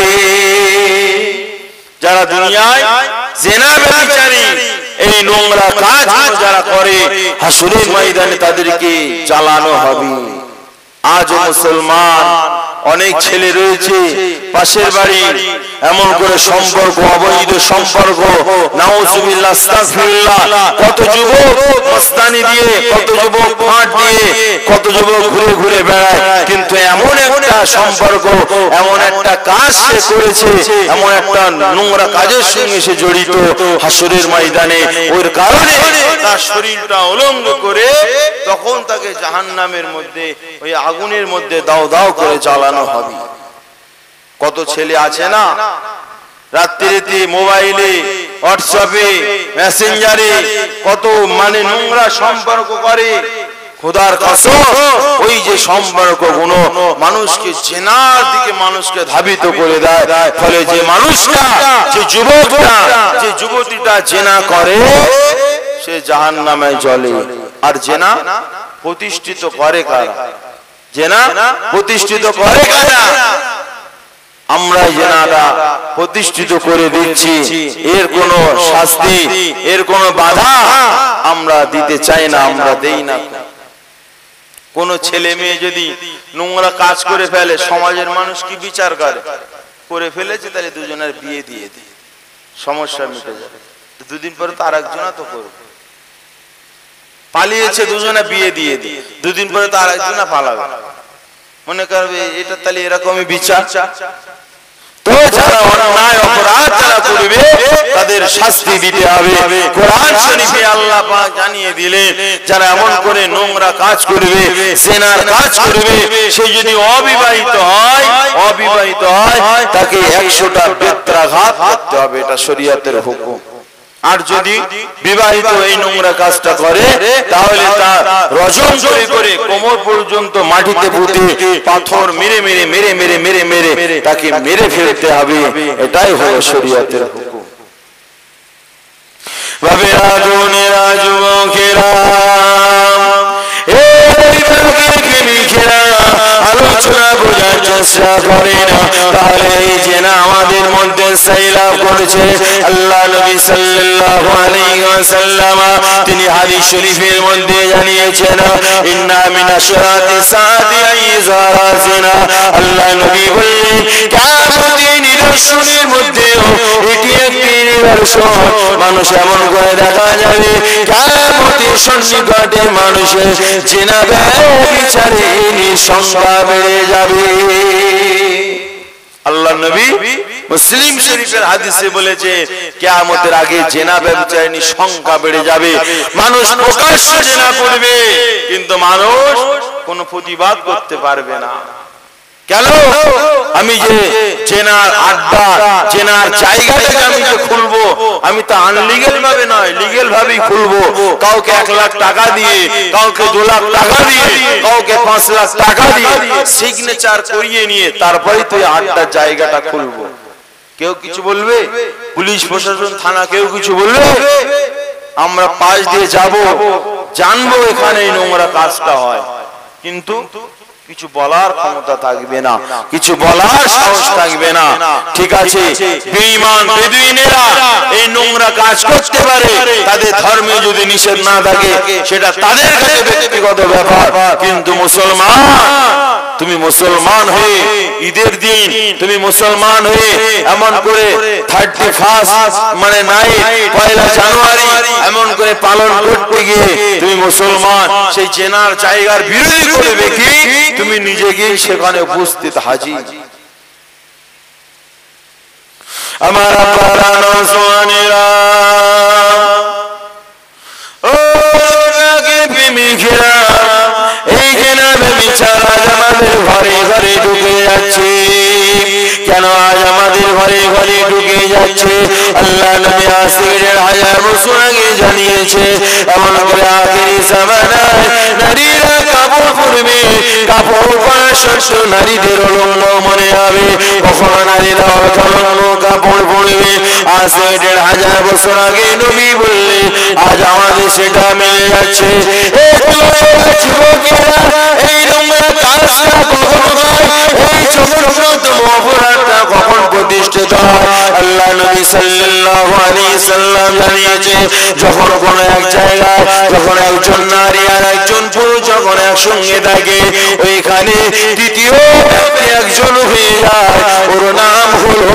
যারা দুনিয়ায় জিনা ব্যভিচারী এই নোংরা কাজ যারা করে, হাসরের ময়দানে তাদেরকে জ্বালানো হবে। আজ মুসলমান অনেক ছেলে রয়েছে পাশের বাড়ি এমন করে সম্পর্ক, অবৈধ সম্পর্ক, নাউজুবিল্লাহ আস্তাগফিরুল্লাহ, কত যুবক মস্তানি দিয়ে, কত যুবক ফাঁট দিয়ে, কত যুবক ঘুরে ঘুরে বেড়ায়, কিন্তু এমন একটা সম্পর্ক, এমন একটা কাজ সে করেছে, এমন একটা নোংরা কাজের সঙ্গে সে জড়িত, হাসরের ময়দানে ওর কারণে তার শরীরটা উলঙ্গ করে তখন তাকে জাহান্নামের মধ্যে, ওই আগুনের মধ্যে দাও দাও করে জ্বালানো হবে। কত ছেলে আছে না রাত্রিতে মোবাইলে, হোয়াটসঅ্যাপে, মেসেঞ্জারে কত মানে নোংরা সম্পর্ক করে। খোদার কসম, ওই যে সম্পর্ক গুলো মানুষকে জিনার দিকে মানুষকে ধাবিত করে দেয়। ফলে যে মানুষটা, যে যুবকটা, যে যুবতীটা জিনা করে সে জাহান্নামে জ্বলে। আর জিনা প্রতিষ্ঠিত করে কারা? জিনা প্রতিষ্ঠিত করে কারা? আমরা জিনাটা প্রতিষ্ঠিত করে দিচ্ছি, এর কোনো শাস্তি, এর কোনো বাধা আমরা দিতে চাই না, আমরা দেই না। কোন ছেলে মেয়ে যদি নোংরা কাজ করে ফেলে, সমাজের মানুষ কি বিচার করে ফেলেছে, তাহলে দুজনের বিয়ে দিয়ে দিই, সমস্যা মিটে যাবে। দুদিন পরে তার একজনা তো করবে, পালিয়েছে দুজনে বিয়ে দিয়ে দিই, দুদিন পরে তার একজনা পালাবে, মনে করবে এটা তাহলে এরকমই বিচার। তো যারা অন্যায় অপরাধ যারা করবে তাদের শাস্তি দিতে হবে। কোরআন শরীফে আল্লাহ পাক জানিয়ে দিলেন, যারা এমন করে নোংরা কাজ করবে, জিনার কাজ করবে, সে যদি অবিবাহিত হয় তাকে 100টা বেত্রাঘাত করতে হবে, এটা শরীয়তের হুকুম। আর যদি বিবাহিত এই নোংরা কাজটা করে তাহলে তার রজম করে করে কোমর পর্যন্ত মাটিতে পুঁতে পাথর মেরে মেরে মেরে মেরে মেরে মেরে তাকে মেরে ফেলতে হবে। এটাই হলো শরীয়তের হুকুম। বাবেরা বোনেরা যুবকেরা, আলোচনা বোঝার চেষ্টা করে না, তাহলে এই যে না আমাদের মধ্যে সাইলাম করেছে। আল্লাহ নবী সাল্লাল্লাহু আলাইহি ওয়াসাল্লাম তিনি হাদিস শরীফের মধ্যে জানিয়েছেন, ইন্না মিনাশ শারাতি সাআতি আইযারা জিনা। আল্লাহ নবী বললেন, কিয়ামতের নিদর্শনের মধ্যে এটি একটি নিদর্শন। মানুষ এমন করে দেখা যাবে কিয়ামতের সন্নিকটে মানুষের জিনা ব্যভিচারে সংখ্যা বেড়ে যাবে। আল্লাহ নবী মুসলিম শরীফের হাদিসে বলেছে, কিয়ামতের আগে জিনা ব্যভিচারিণীর সংখ্যা বেড়ে যাবে। মানুষ প্রকাশ্যে জিনা করবে, কিন্তু মানুষ কোনো প্রতিবাদ করতে পারবে না। কেন? আমি যে চেনার আড্ডা, চেনার জায়গাটাকে আমি যে খুলবো, আমি তো আনলিগেল ভাবে নয়, লিগেল ভাবেই খুলবো। কাউকে 1 লাখ টাকা দিয়ে, কাউকে 2 লাখ টাকা দিয়ে, কাউকে 5 লাখ টাকা দিয়ে সিগনেচার করিয়ে নিয়ে তারপরে তো আড্ডার জায়গাটা খুলবো। কেউ কিছু বলবে? পুলিশ প্রশাসন, থানা কেউ কিছু বলবে? আমরা পাশ দিয়ে যাব, জানবো এখানে এই নোংরা কাজটা হয়, কিন্তু কিছু বলার ক্ষমতা থাকবে না, কিছু বলার সাহস থাকবে না। ঠিক আছে, বেঈমান বেদুইনেরা এই নোংরা কাজ করতে পারে, তাদের ধর্মে যদি নিষেধ না থাকে সেটা তাদের কাছে ব্যক্তিগত ব্যাপার। কিন্তু মুসলমান, তুমি মুসলমান হয়ে ঈদের দিন, তুমি মুসলমান হয়ে এমন করে 31 মানে নাই 1 জানুয়ারি এমন করে পালন করতে গিয়ে তুমি মুসলমান সেই চেনার জায়গার বিরোধী করবে কি? তুমি নিজে গিয়ে সেখানে উপস্থিত হাজির। আমার প্রাণ সোয়ানেরা, ও রাগে প্রেমিকেরা, এইখানে বেচারা আমাদের ঘরে ঘরে ঢুকে যাচ্ছে। কেন আজ আমাদের ঘরে ঘরে ঢুকে যাচ্ছে? আল্লাহ নবী আসিরের 1000 বছর আগে জানিয়েছে, এমন করে আখিরি জামানায় নারীরা কাপড় পরবে, কাপড় পরা সত্য নারীদের অলঙ্গ মনে হবে। কখন নারীরা অলঙ্গ কাপড় পরবে? আজ 1500 বছর আগে নবী বললেন, আজ আমাদের সেটা মিলে যাচ্ছে। এই নোংরা কাজটা কখন হয়? এই ছোটতম অপরাধটা কখন প্রতিষ্ঠিত হয়? আল্লাহ নবী সাল্লাল্লাহু আলাইহি সাল্লাম জানিয়েছে, যখন কোন এক জায়গায়, যখন একজন নারী আর একজন পুরুষ যখন একসঙ্গে থাকে, ওইখানে তৃতীয় ব্যক্তি একজন হয়ে যায়, ওর নাম হলো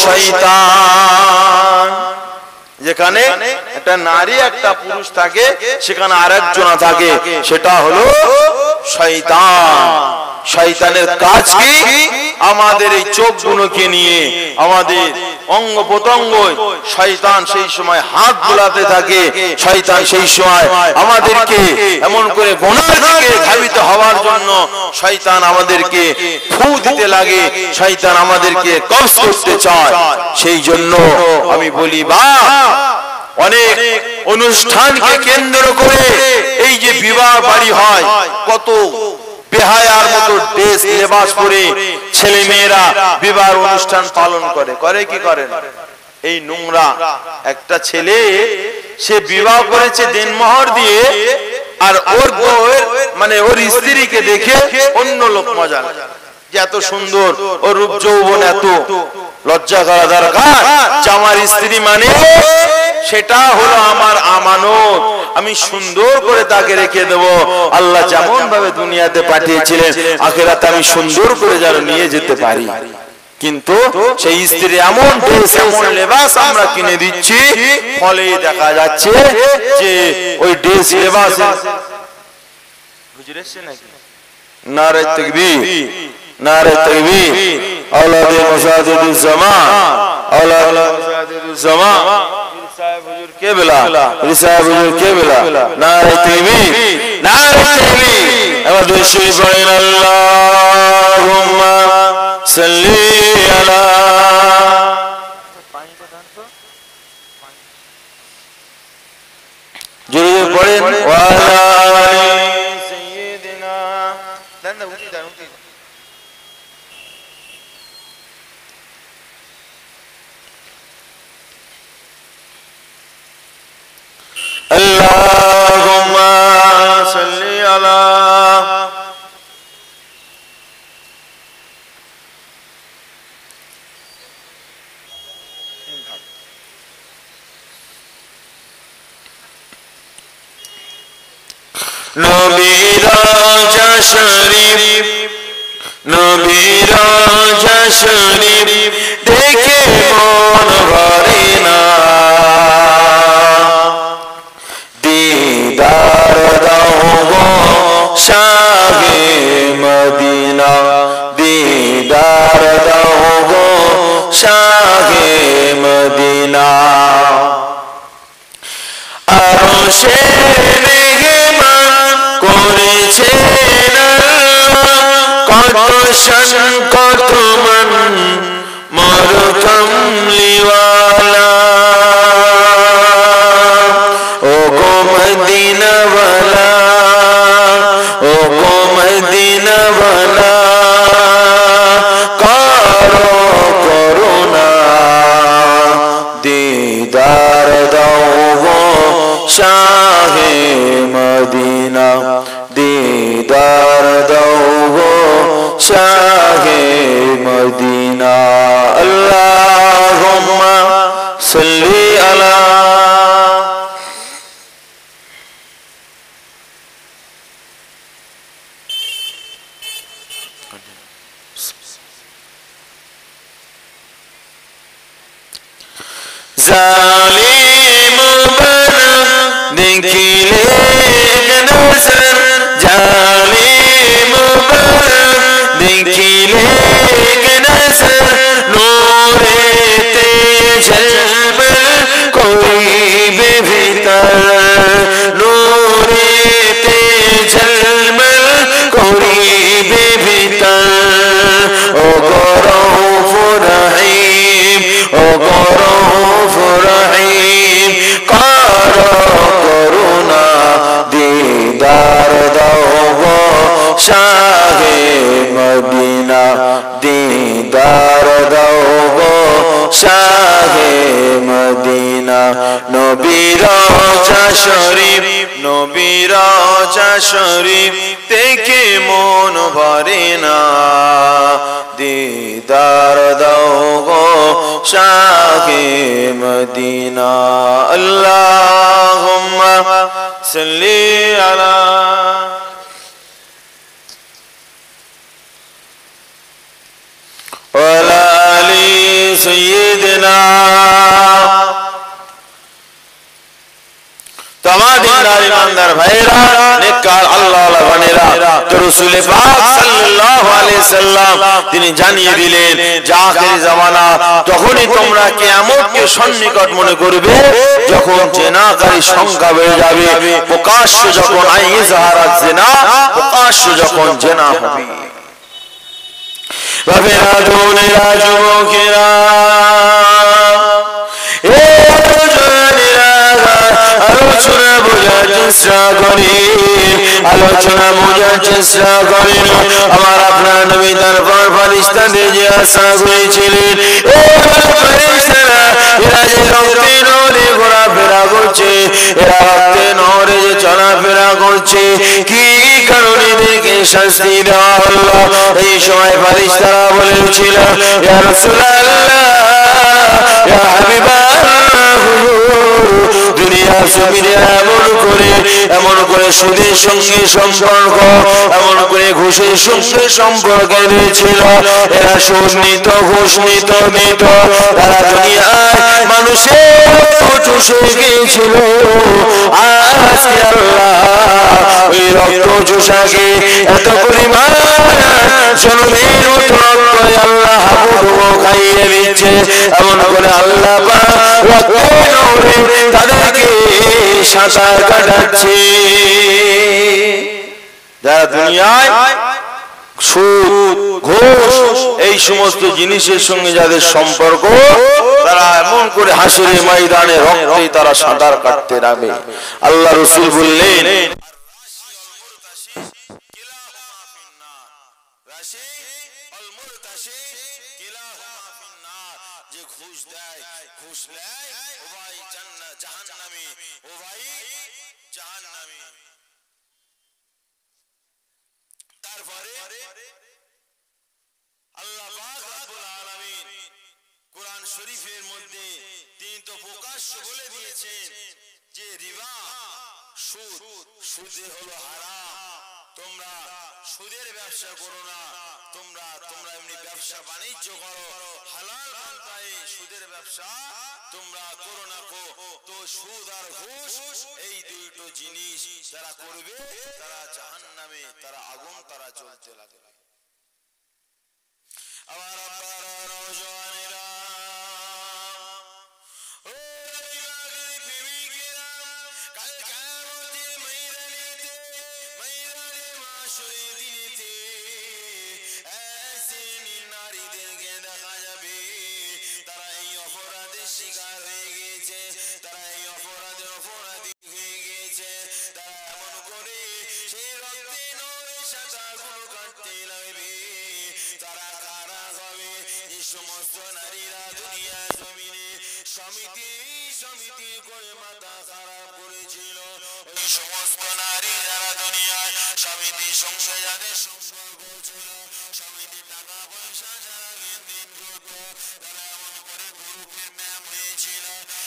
শয়তান। যেখানে একটা নারী একটা পুরুষ থাকে, সেখানে আরেকজন থাকে, সেটা হলো শয়তান। শয়তানের কাজ কি? আমাদের এই চোখগুলোকে নিয়ে, আমাদের অঙ্গ প্রত্যঙ্গ শয়তান সেই সময় হাত বোলাতে থাকে। শয়তান সেই সময় আমাদেরকে এমন করে গুনাহের দিকে ধাবিত হওয়ার জন্য শয়তান আমাদেরকে ফু দিতে লাগে, শয়তান আমাদেরকে কবজ করতে চায়। সেই জন্য আমি বলি, বা অনেক অনুষ্ঠানকে কেন্দ্র করে এই যে বিবাহ বাড়ি হয়, কত বেহায়ার মতো ড্রেস লেবাস পরে ছেলে মেয়েরা বিবাহ অনুষ্ঠান পালন করে। করে কি করে না? এই নোংরা একটা ছেলে, সে বিবাহ করেছে দেনমোহর দিয়ে, আর ওর বউয়ের মানে ওর স্ত্রীকে দেখে অন্য লোক মজা নেয় যে এত সুন্দর, ওর রূপ যৌবন এত। লজ্জা করা দরকার যে আমার স্ত্রী মানে সেটা হলো আমার আমানত, আমি সুন্দর করে তাকে রেখে দেব। আল্লাহ যেমন ভাবে দুনিয়াতে পাঠিয়েছিলেন, আখিরাতে আমি সুন্দর করে যেন নিয়ে যেতে পারি। কিন্তু সেই স্ত্রী এমন ড্রেস, এমন লেবাস আমরা কিনে দিচ্ছি, ফলে দেখা যাচ্ছে যে ওই ড্রেস লেবাস বুঝেছে নাকি? নারে তাকবীর, নারে তাকবীর। আওলাদে মুসাদ্দিদুজ জামান, আওলাদে মুসাদ্দিদুজ জামান, সাহেব হুজুর কেবলা, সাহেব হুজুর কেবলা। নারে তাকবীর, নারে তাকবীর। এবার দুই শরীফ পড়েন, আল্লাহুম্মা সাল্লি আলা। জোরে পড়েন, ওয়া আলা সাইয়্যিদিনা। দেন না, উঠি দেন, উঠি। আল্লাহুম্মা সাল্লি আলা। নবীর রওজা শরীফ, নবীর রওজা শরীফ দেখে মন ভরে না, দিদার দাও গো শাহে মদিনা, দিদার দাও গো শাহে মদিনা। আরশে কত শান কত মান জালিম বানা দেখিলে নজর জালিম বানা দেখিলে নজর নূরেতে ঝলমল করিবে ভিতর নূরেতে ঝলমল করিবে ভিতর ও গরফ রহিম ও গরফ রহিম কার করুণা দিদার দাও গো শাহে মদিনা দিদার দাও গো শাহে মদিনা নবীর রওজা শরীফ নবীর রওজা শরীফ দেখে মন ভরে না দিদার দাও গো শাহে মদিনা আল্লাহুম্মা সাল্লি আলা ওয়ালা আলি সাইয়্যিদিনা ईमानदार भाईरा नेककार अल्लाह बनेरा तो रसूल पाक सल्लल्लाहु अलैहि वसल्लम তিনি জানিয়ে দিলেন যে আখির জামানা তখনই তোমরা কিয়ামতকে সন্নিকট মনে করবে যখন জিনাকারী সংখ্যা বেড়ে যাবে প্রকাশ্য যখন আইজাহারাত জিনা প্রকাশ্য যখন জিনা হবে বাবেরা দুনেরা যুবকেরা আলোচনা বোঝার চেষ্টা করি আলোচনা বোঝার চেষ্টা করি আমার আপনার নবী দরবার ফেরেশতাদের যে আশা করেছিলেন ও ফেরেশতারা এরা যে রক্তে নরে ঘোরাফেরা করছে এরা রক্তে নরে যে চলাফেরা করছে কি কারণে এদেরকে শাস্তি দেওয়া হলো এই সময় ফেরেশতারা বলেছিল ইয়া রাসূলুল্লাহ ইয়া হাবিবাল্লাহ দুনিয়া জমিনে এমন করে সুদের সঙ্গে সম্পর্ক এমন করে ঘুষের সঙ্গে সম্পর্ক রয়েছিল এরা সুদ নিত ঘুষ নিত তারা দুনিয়ায় মানুষের চুষে গিয়েছিল আজকে আল্লাহ ওই রক্ত চুষাকে এত পরিমাণ জনমের রক্ত আল্লাহ খাইয়ে দিচ্ছে এমন করে আল্লাহ তাদেরকে সাঁতার কাটাচ্ছে যারা দুনিয়ায় সুদ ঘুষ এই সমস্ত জিনিসের সঙ্গে যাদের সম্পর্ক তারা এমন করে হাসরের ময়দানে রক্তে তারা সাঁতার কাটতে নামে আল্লাহ রাসূল বললেন আল্লাহ পাক রব্বুল আলামিন কুরআন শরীফের মধ্যে তিনি তো প্রকাশ্য বলে দিয়েছেন যে রিবা সুদ সুদে হলো হারাম তোমরা সুদের ব্যবসা করো না তোমরা এমনি ব্যবসা বাণিজ্য করো হালাল পন্থায় সুদের ব্যবসা তোমরা করো না তো সুদ আর ঘুষ এই দুটো জিনিস যারা করবে তারা জাহান্নামে তারা আগুন তারা জ্বলতে লাগবে আমার আব্বারা নওজওয়ানেরা ও দিবাগরি প্রেমিকেরা কাল কিয়ামতে ময়দানে মাশরে দিনেতে ऐसे নারীদেরকে দেখা যাবে তারা এই অপরাধের শিকার হয়ে গিয়েছে তারা এই অপরাধী হয়ে গিয়েছে তারা এমন করে সেই রক্তে নরে সাঁতারগুলো কাটতে লাগবে তারা সমস্ত নারীরা দুনিয়া জমিনে সমিতি করে মাথা খারাপ করেছিল ওই সমস্ত নারী যারা দুনিয়ায় সমিতির সঙ্গে যাদের সম্পর্ক ছিল সমিতি টাকা পয়সা যারা লেনদেন করত তারা এমন করে গ্রুপের ম্যাম হয়েছিল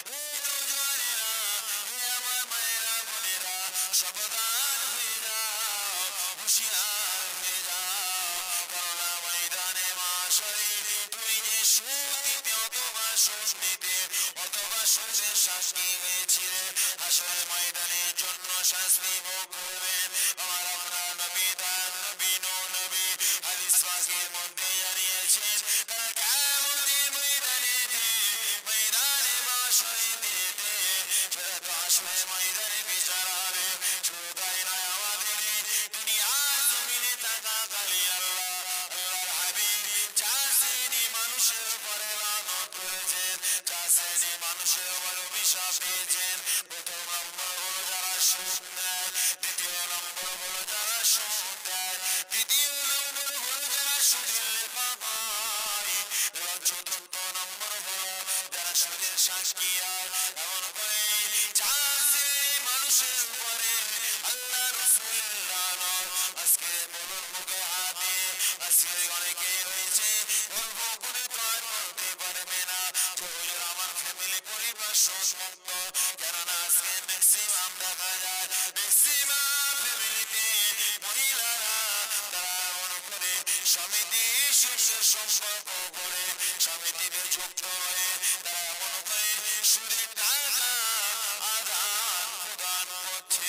আমার মায়েরা বোনেরা সাবধান হয়ে যাও হুঁশিয়ার হয়ে যাও করোনা ময়দানে মাশরে সুদ দিতে অথবা সুদ নিতে অথবা সুদের সাক্ষী হয়েছিলেন, হাসরের ময়দানের জন্য শাস্তি ভোগ করবেন। আমার আপনার নবী তার নবী নবী হাদিস পাকের মধ্যে জানিয়েছেন, তারা কিয়ামতের ময়দানে মাশরিতে সেটা তো হাসরের ময়দানে বিচার হবে। শুধু তাই নয়, আমাদের দুনিয়ার জমিনে থাকাকালে আল্লাহর হাবিব চার শ্রেণী মানুষের উপরে লানত করেছেন, চার শ্রেণী মানুষের উপরে অভিশাপ দিয়েছেন। প্রথম নম্বর হলো যারা সুদ নেয়, দ্বিতীয় নম্বর হলো যারা সুদ দেয়, তৃতীয় নম্বর হলো যারা সুদের লেখা পায়, এবং চতুর্থ নম্বর হলো যারা সুদের সাক্ষী হয়। এমন করে চার শ্রেণী মানুষের উপরে আল্লাহ রাসূলের লানত। আজকে বলুন মুখে হাতে, আজকে অনেকে হয়েছে বলবো করে তো আর বলতে পারবে না যে হুজুর আমার ফ্যামিলি পরিবার সুদ মুক্ত। কেননা আজকে ম্যাক্সিমাম দেখা যায়, ম্যাক্সিমাম ফ্যামিলিতে মহিলারা তারা এমন করে সমিতির সঙ্গে সম্পর্ক করে, সমিতিতে যুক্ত হয়ে তারা এমন করে সুদের টাকা আদান প্রদান করছে,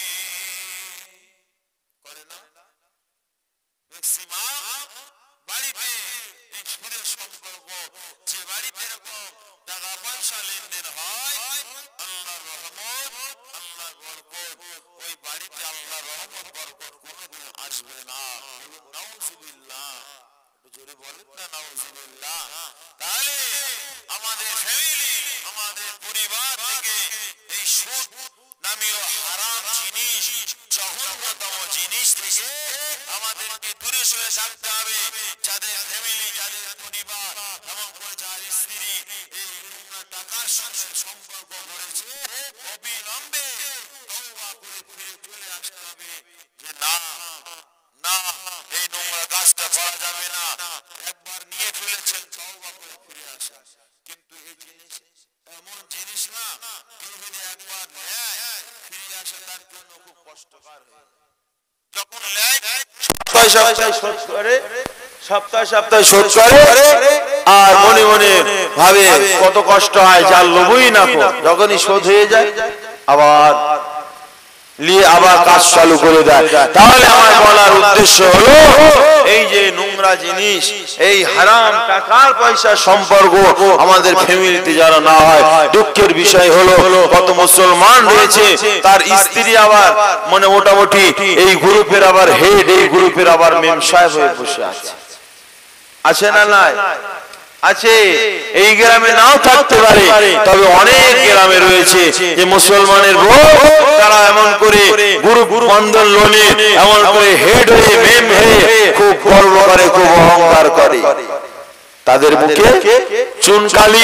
করে না? ম্যাক্সিমাম বাড়িতে এই সুদের সম্পর্ক, যে বাড়িতে এরকম টাকা পয়সা লেনদেন হয়, আল্লাহর রহমত আল্লাহর বরকত ওই বাড়িতে আল্লাহর রহমত বরকত কোনোদিন আসবে না। নাউজুবিল্লাহ, জোরে বলেন না নাউজুবিল্লাহ। তাহলে আমাদের ফ্যামিলি, আমাদের পরিবার থেকে এই সুদ নামীয় হারাম জিনিস, জঘন্যতম জিনিস থেকে আমাদেরকে দূরে সরে থাকতে হবে। যাদের ফ্যামিলি, যাদের পরিবার, এমন করে যার স্ত্রী এই নোংরা টাকার সঙ্গে সম্পর্ক করেছে, অবিলম্বে তওবা করে ফিরে চলে আসতে হবে যে না না, এই নোংরা কাজটা করা যাবে না। একবার নিয়ে ফেলেছেন, তওবা করে ফিরে আসা। কিন্তু এই জিনিস এমন জিনিস না, কেউ যদি একবার নেয় ফিরে আসে তার জন্য খুব কষ্টকর হয়। যখন নেয় সপ্তাহে শোধ করে, সপ্তাহে শোধ করে, আর মনে মনে ভাবে কত কষ্ট হয়, যার লোভই না, যখনই শোধ হয়ে যায় আবার নিয়ে আবার কাজ চালু করে দেয়। তাহলে আমার বলার উদ্দেশ্য হলো, এই যে নোংরা জিনিস, এই হারাম টাকার পয়সার সম্পর্ক আমাদের ফ্যামিলিতে যারা না হয়, দুঃখের বিষয় হলো কত মুসলমান রয়েছে তার স্ত্রী আবার মানে মোটামুটি এই গ্রুপের আবার হেড, এই গ্রুপের আবার মেম সাহেব হয়ে বসে আছে। আছে না নাই? আছে। এই গ্রামে নাও থাকতে পারে, তবে অনেক গ্রামে রয়েছে যে মুসলমানের বউ তারা এমন করে গ্রুপ বন্ধন লোনে এমন করে হেড হয়ে মেম হয়ে খুব গর্ব করে, খুব অহংকার করে, তাদের মুখে চুনকালি।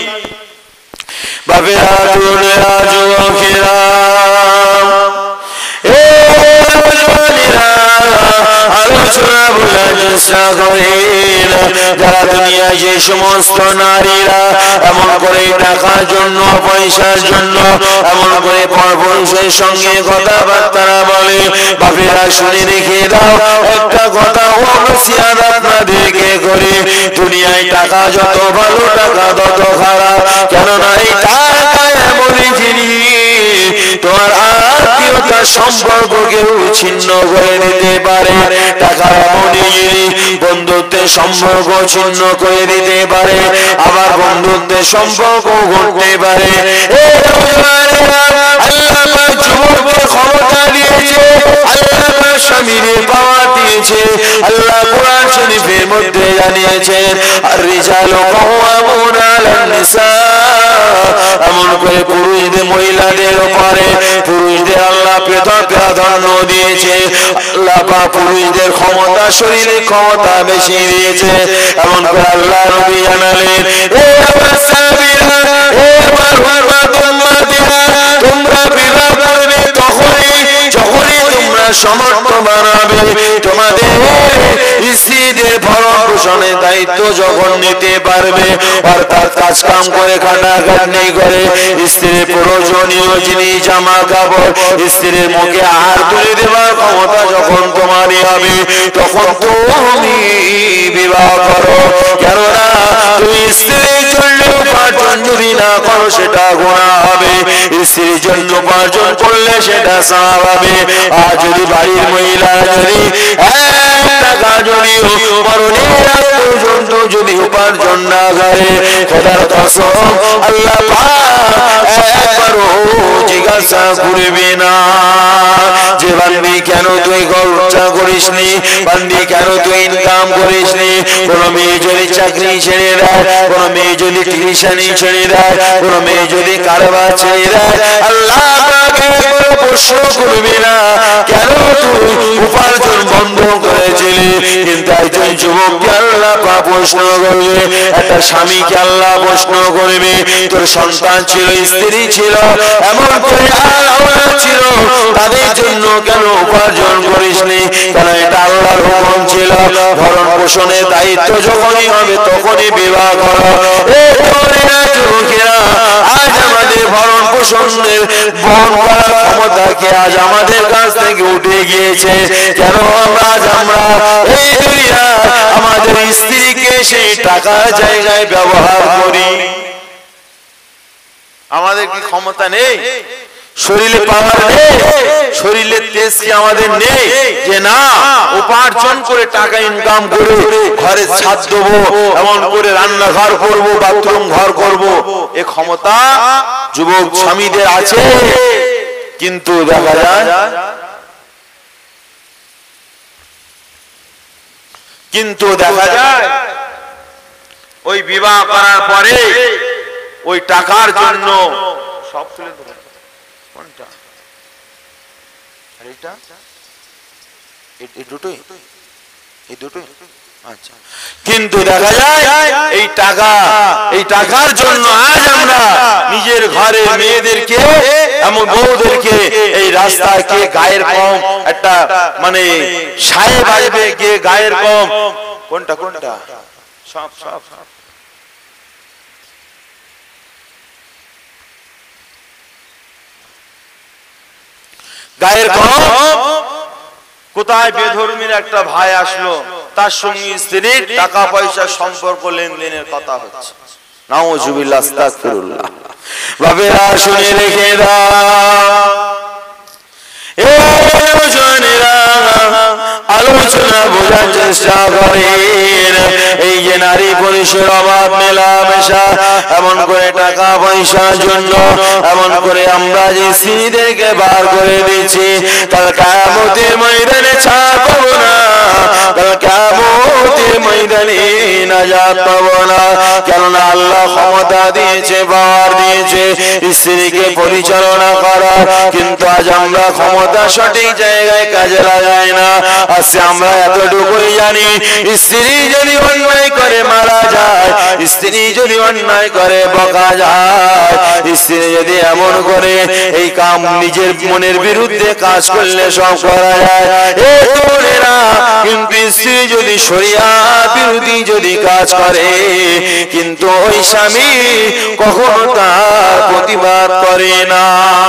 বাবেরা দুনিয়া যুবকেরা, আলোচনা বলার চেষ্টা করেন, যারা দুনিয়ায় যে সমস্ত নারীরা এমন করে টাকার জন্য, পয়সার জন্য এমন করে পরপুরুষের সঙ্গে কথাবার্তা বলে, বাপেরা শুনে রেখে দাও একটা কথা, ও নসিহত আপনাদেরকে করে, দুনিয়ায় টাকা যত ভালো, টাকা তত খারাপ। কেননা এই টাকা এমনই জিনিস, তোমার আত্মীয়তার সম্পর্ককেও ছিন্ন করে দিতে পারে। টাকা এমনই জিনিস, বন্ধুত্বের সম্পর্ক ছিন্ন করে দিতে পারে, আবার বন্ধুত্বের সম্পর্ক করতে পারে। আল্লাহ যুবকদের ক্ষমতা দিয়েছে, আল্লাহ স্বামীর পাওয়ার দিয়েছে। আল্লাহ কোরআন শরীফের মধ্যে জানিয়েছেন, আর রিজালু কাওয়ামুনা আলান নিসা, এমন করে পুরুষদের মহিলাদের উপরে পুরুষদের আল্লাহ প্রাধান্য দিয়েছে। আল্লাহ পাক পুরুষদের ক্ষমতা, শরীরে ক্ষমতা বেশি দিয়েছে। এমন করে আল্লাহ নবী জানালেন, হে আমার সাহাবীরা, হে আমার উম্মতিরা, তোমরা বিবাহ করবে যখনই তোমরা সমর্থ বানাবে, তোমাদের স্ত্রীদের ভরণ পোষণের দায়িত্ব যখন নিতে পারবে, অর্থাৎ কাজ কাম করে খাটাখাটনি করে স্ত্রীর প্রয়োজনীয় জিনিস, জামা কাপড়, স্ত্রীর মুখে আহার তুলে দেওয়ার ক্ষমতা যখন তোমারই হবে, তখন তুমি বিবাহ করো। কেননা তুমি স্ত্রীর জন্য উপার্জন যদি না করো, করো সেটা গুনাহ হবে, স্ত্রীর জন্য উপার্জন করলে সেটা সওয়াব হবে। আর যদি বাড়ির মহিলা যদি টাকা যদি মরণের আগ পর্যন্ত যদি উপার্জন না করে, খোদার কসম আল্লাহ পাক একবারও জিজ্ঞাসা করবে না যে বান্দি কেন তুই খরচা করিসনি, বান্দি কেন তুই ইনকাম করিসনি। কোন মেয়ে যদি চাকরি ছেড়ে দেয়, কোন মেয়ে যদি টিউশনি ছেড়ে দেয়, কোন মেয়ে যদি কারবার ছেড়ে দেয়, আল্লাহ তাকে প্রশ্ন করবে না কেন তুই উপার্জন বন্ধ করেছিলি। কিন্তু একজন যুবককে আল্লাহ পাক প্রশ্ন করবে, একটা স্বামীকে আল্লাহ প্রশ্ন করবে, তোর সন্তান ছিল, স্ত্রী ছিল, এমন করে আল্লাহ ছিল, তাদের জন্য কেন উপার্জন করিসনি? কারণ এটা আল্লাহর হুকুম ছিল, ভরণ পোষণের দায়িত্ব যখনই হবে তখনই বিবাহ করো। যুবকেরা, আজ আমাদের ভরণ পোষণের বহন করার ক্ষমতাকে আজ আমাদের কাছ থেকে উঠে গিয়েছে। কেন আমরা এই দুনিয়া আমাদের স্ত্রীকে সেই টাকার জায়গায় ব্যবহার করি? আমাদের কি ক্ষমতা নেই? শরীরে পাওয়ার নেই? শরীরের তেজ কি আমাদের নেই যে না উপার্জন করে টাকা ইনকাম করে ঘরে ছাদ দেবো, এমন করে রান্নাঘর করবো, বাথরুম ঘর করবো? এ ক্ষমতা যুবক স্বামীদের আছে, কিন্তু দেখা যায় ওই বিবাহ করার পরে ওই টাকার জন্য সব তুলে দেবো। কোনটা? এইটা? এই দুটোই? এই দুটোই? আচ্ছা। কিন্তু দেখা যায় এই টাকার জন্য আজ আমরা নিজের ঘরে মেয়েদেরকে, এমন বউদেরকে এই রাস্তায় কে গায়ের কম, একটা মানে সাহেব আসবে, কে গায়ের কম, কোনটা কোনটা সব সব গায়ের কম। কোথায় বেধর্মীর একটা ভাই আসলো, তার সঙ্গে স্ত্রীর টাকা পয়সা সম্পর্ক লেনদেনের কথা হচ্ছে। নাউজুবিল্লাহ, আস্তাগফিরুল্লাহ। বাবেরা শুনে রেখে দাও, আলোচনা বোঝার চেষ্টা করেন। এই যে নারী পুরুষের অভাব মেলামেশা, এমন করে টাকা পয়সার জন্য এমন করে আমরা যে স্ত্রীদেরকে বার করে দিচ্ছি, তার কিয়ামতের ময়দানে ছাড় পাবো না, তার কিয়ামতের ময়দানে নাজাত পাবো না। কেননা আল্লাহ ক্ষমতা দিয়েছে, পাওয়ার দিয়েছে স্ত্রীকে পরিচালনা করা, কিন্তু আজ আমরা ক্ষমতা সঠিক জায়গায় কাজে লাগাই না। আজকে আমরা এতটুকুই জানি, স্ত্রী যদি অন্যায় করে মারা যায়, স্ত্রী যদি অন্যায় করে বকা যায়, স্ত্রী যদি এমন করে এই কাম নিজের মনের বিরুদ্ধে কাজ করলে সব করা যায়। কিন্তু স্ত্রী যদি শরিয়াত বিরোধী যদি কাজ করে, কিন্তু ওই স্বামী কখনো তার প্রতিবাদ করে না।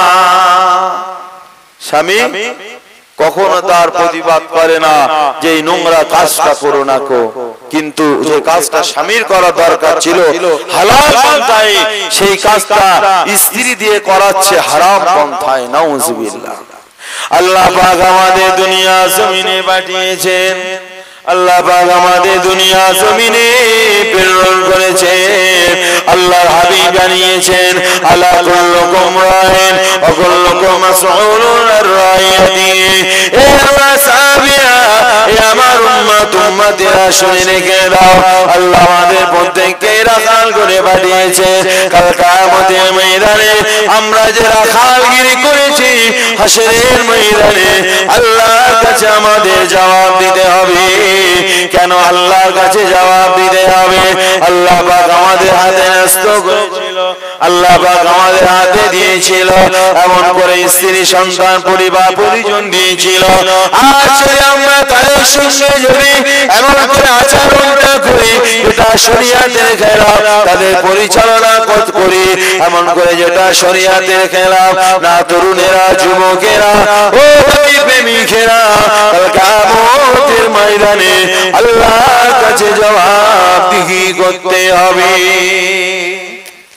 স্বামী কখনো তার প্রতিবাদ করে না যে এই নোংরা কাজটা করো না কো, কিন্তু যে কাজটা স্বামীর করা দরকার ছিল হালাল পন্থায়, সেই কাজটা স্ত্রী দিয়ে করাচ্ছে হারাম পন্থায়। নাউজুবিল্লাহ। আল্লাহ পাক আমাদের দুনিয়া জমিনে পাঠিয়েছেন, আল্লাহ পাক আমাদের দুনিয়া জমিনে প্রেরণ করেছেন। আল্লাহর হাবিব জানিয়েছেন, আলা কুল্লুকুম রাইন ওয়া কুল্লুকুম মাসউলুন আন রাইয়াতিহি। এ আমার সাহাবীরা, এ আমার উম্মত, উম্মতিরা শুনে রেখে দাও, আল্লাহ আমাদের প্রত্যেককে রাখাল করে পাঠিয়েছে। কাল কিয়ামতের ময়দানে আমরা যে রাখালগিরি করেছি, হাসরের ময়দানে আল্লাহর কাছে আমাদের জবাব দিতে হবে। কেন আল্লাহর কাছে জবাব দিতে হবে? আল্লাহ পাক আমাদের হাতে ন্যস্ত করেছিল, আল্লাহ পাক আমাদের হাতে দিয়েছিল, এমন করে স্ত্রী সন্তান পরিবার পরিজন দিয়েছিল। আজ যদি আমরা তাদের সঙ্গে যদি এমন করে আচরণটা করি, এটা শরিয়াতের খেলাফ, তাদের পরিচালনা করি এমন করে যেটা শরিয়াতের খেলাফ, না তরুণেরা, যুবকেরা, ও প্রেমিকেরা, কিয়ামতের ময়দানে আল্লাহর কাছে জবাবদিহি করতে হবে।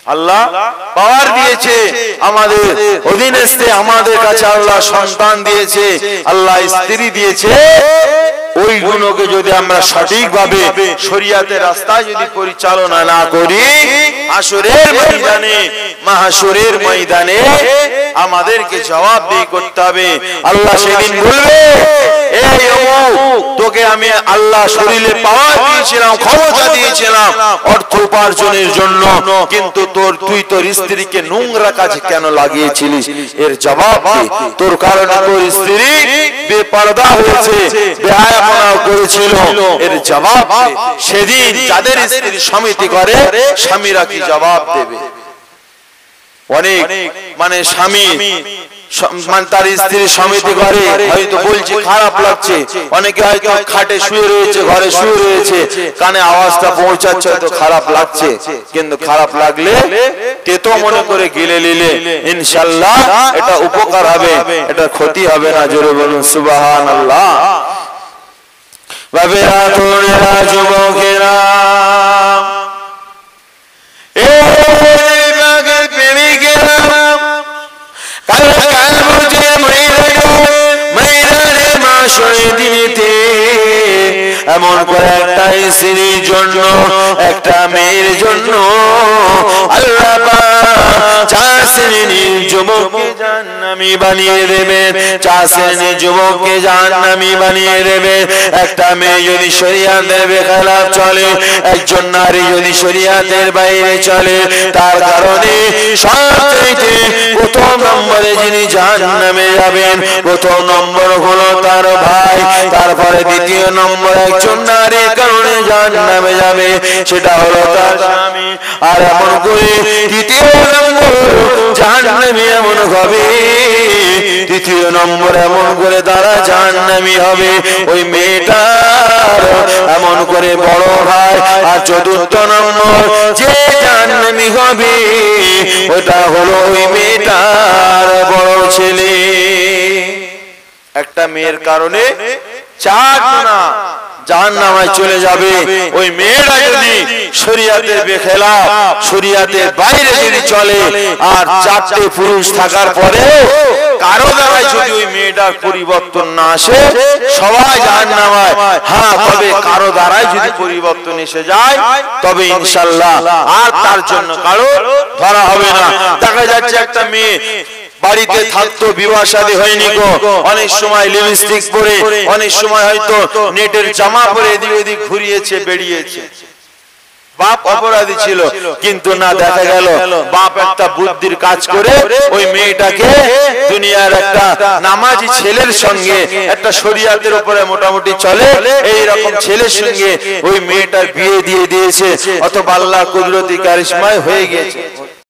আল্লাহ পাওয়ার দিয়েছে, আমাদের অধীনস্থে, আমাদের কাছে আল্লাহ সন্তান দিয়েছে, আল্লাহ স্ত্রী দিয়েছে। ওই গুণকে যদি আমরা সঠিকভাবে শরীয়তের রাস্তায় যদি পরিচালনা না করি, হাসরের ময়দানে, মাহশরের ময়দানে আমাদেরকে জবাবদিহি করতে হবে। আল্লাহ সেদিন বলবে, এই অমুক, তোকে আমি আল্লাহ শরীরে পাওয়ার দিয়েছিলাম, ক্ষমতা দিয়েছিলাম অর্থ উপার্জনের জন্য, কিন্তু তুই তোর স্ত্রীকে নোংরা কাজে কেন লাগিয়েছিলিস? এর জবাব দে। তোর কারণে তোর স্ত্রী বেপরদা হয়েছে, বেহায়াপনা করেছিল, এর জবাব দে। সেদিন যাদের স্ত্রী সমিতি করে, স্বামীরা কি জবাব দেবে? অনেক স্বামী তার স্ত্রী সমিতি করে, হয়তো বলছে খারাপ লাগছে, অনেকে হয়তো খাটে শুয়ে রয়েছে, ঘরে শুয়ে রয়েছে, কানে আওয়াজটা পৌঁছাচ্ছে, হয়তো খারাপ লাগছে, কিন্তু খারাপ লাগলে তেতো মনে করে গিলে নিলে ইনশাআল্লাহ এটা উপকার হবে, এটা ক্ষতি হবে না। জোরে বলুন সুবহানাল্লাহ। বাবেরা, তরুণেরা, যুবকেরা, এমন করে একটা স্ত্রীর জন্য, একটা মেয়ের জন্য আল্লাহ পাক 4 শ্রেণীর যুবককে জাহান্নামী বানিয়ে দেবেন, 4 শ্রেণীর যুবককে জাহান্নামী বানিয়ে দেবেন। একটা মেয়ে যদি শরীয়তের বেখেলাফ চলে, একজন নারী যদি শরীয়তের বাইরে চলে, তার কারণে সবচেয়ে প্রথম নম্বরে যিনি জাহান্নামে যাবেন, প্রথম নম্বর হলো তার ভাই, তারপরে দ্বিতীয় নম্বর একজন নারীর কারণে জাহান্নামে যাবে, সেটা হলো তার স্বামী, আর এমন করে তৃতীয় নম্বর জাহান্নামী এমন হবে, তৃতীয় নম্বর এমন করে তারা জাহান্নামী হবে ওই মেয়েটার এমন করে বড় ভাই, আর চতুর্থ নম্বর যে জাহান্নামী হবে ওটা হলো ওই মেয়েটার বড় ছেলে। একটা মেয়ের কারণে 4 গুণা জাহান্নামে চলে যাবে। ওই মেয়েরা যদি শরীয়তের বেখেলাফ, শরীয়তের বাইরে যদি চলে, আর 4টে পুরুষ থাকার পরে কারো দ্বারা যদি ওই মেয়েটার পরিবর্তন না আসে, সবাই জাহান্নামে। হ্যাঁ, তবে কারো দ্বারাই যদি পরিবর্তন এসে যায়, তবে ইনশাআল্লাহ আর তার জন্য কারো ধরা হবে না। দেখা যাচ্ছে একটা মেয়ে বাড়িতে থাকতো, বিবাহ শাদী হয়নি গো, অনেক সময় লিপস্টিক পরে, অনেক সময় হয়তো নেটের জামা পরে এদিক ওদিক ঘুরিয়েছে, বেরিয়েছে। বাপ অপরাধী ছিল, কিন্তু না, দেখা গেল বাপ একটা বুদ্ধির কাজ করে ওই মেয়েটাকে দুনিয়ার একটা নামাজি ছেলের সঙ্গে, একটা শরীয়তের উপরে মোটামুটি চলে এই রকম ছেলের সঙ্গে ওই মেয়েটার বিয়ে দিয়ে দিয়েছে, অথবা আল্লাহ কুদরতি কারিশমায় হয়ে গেছে।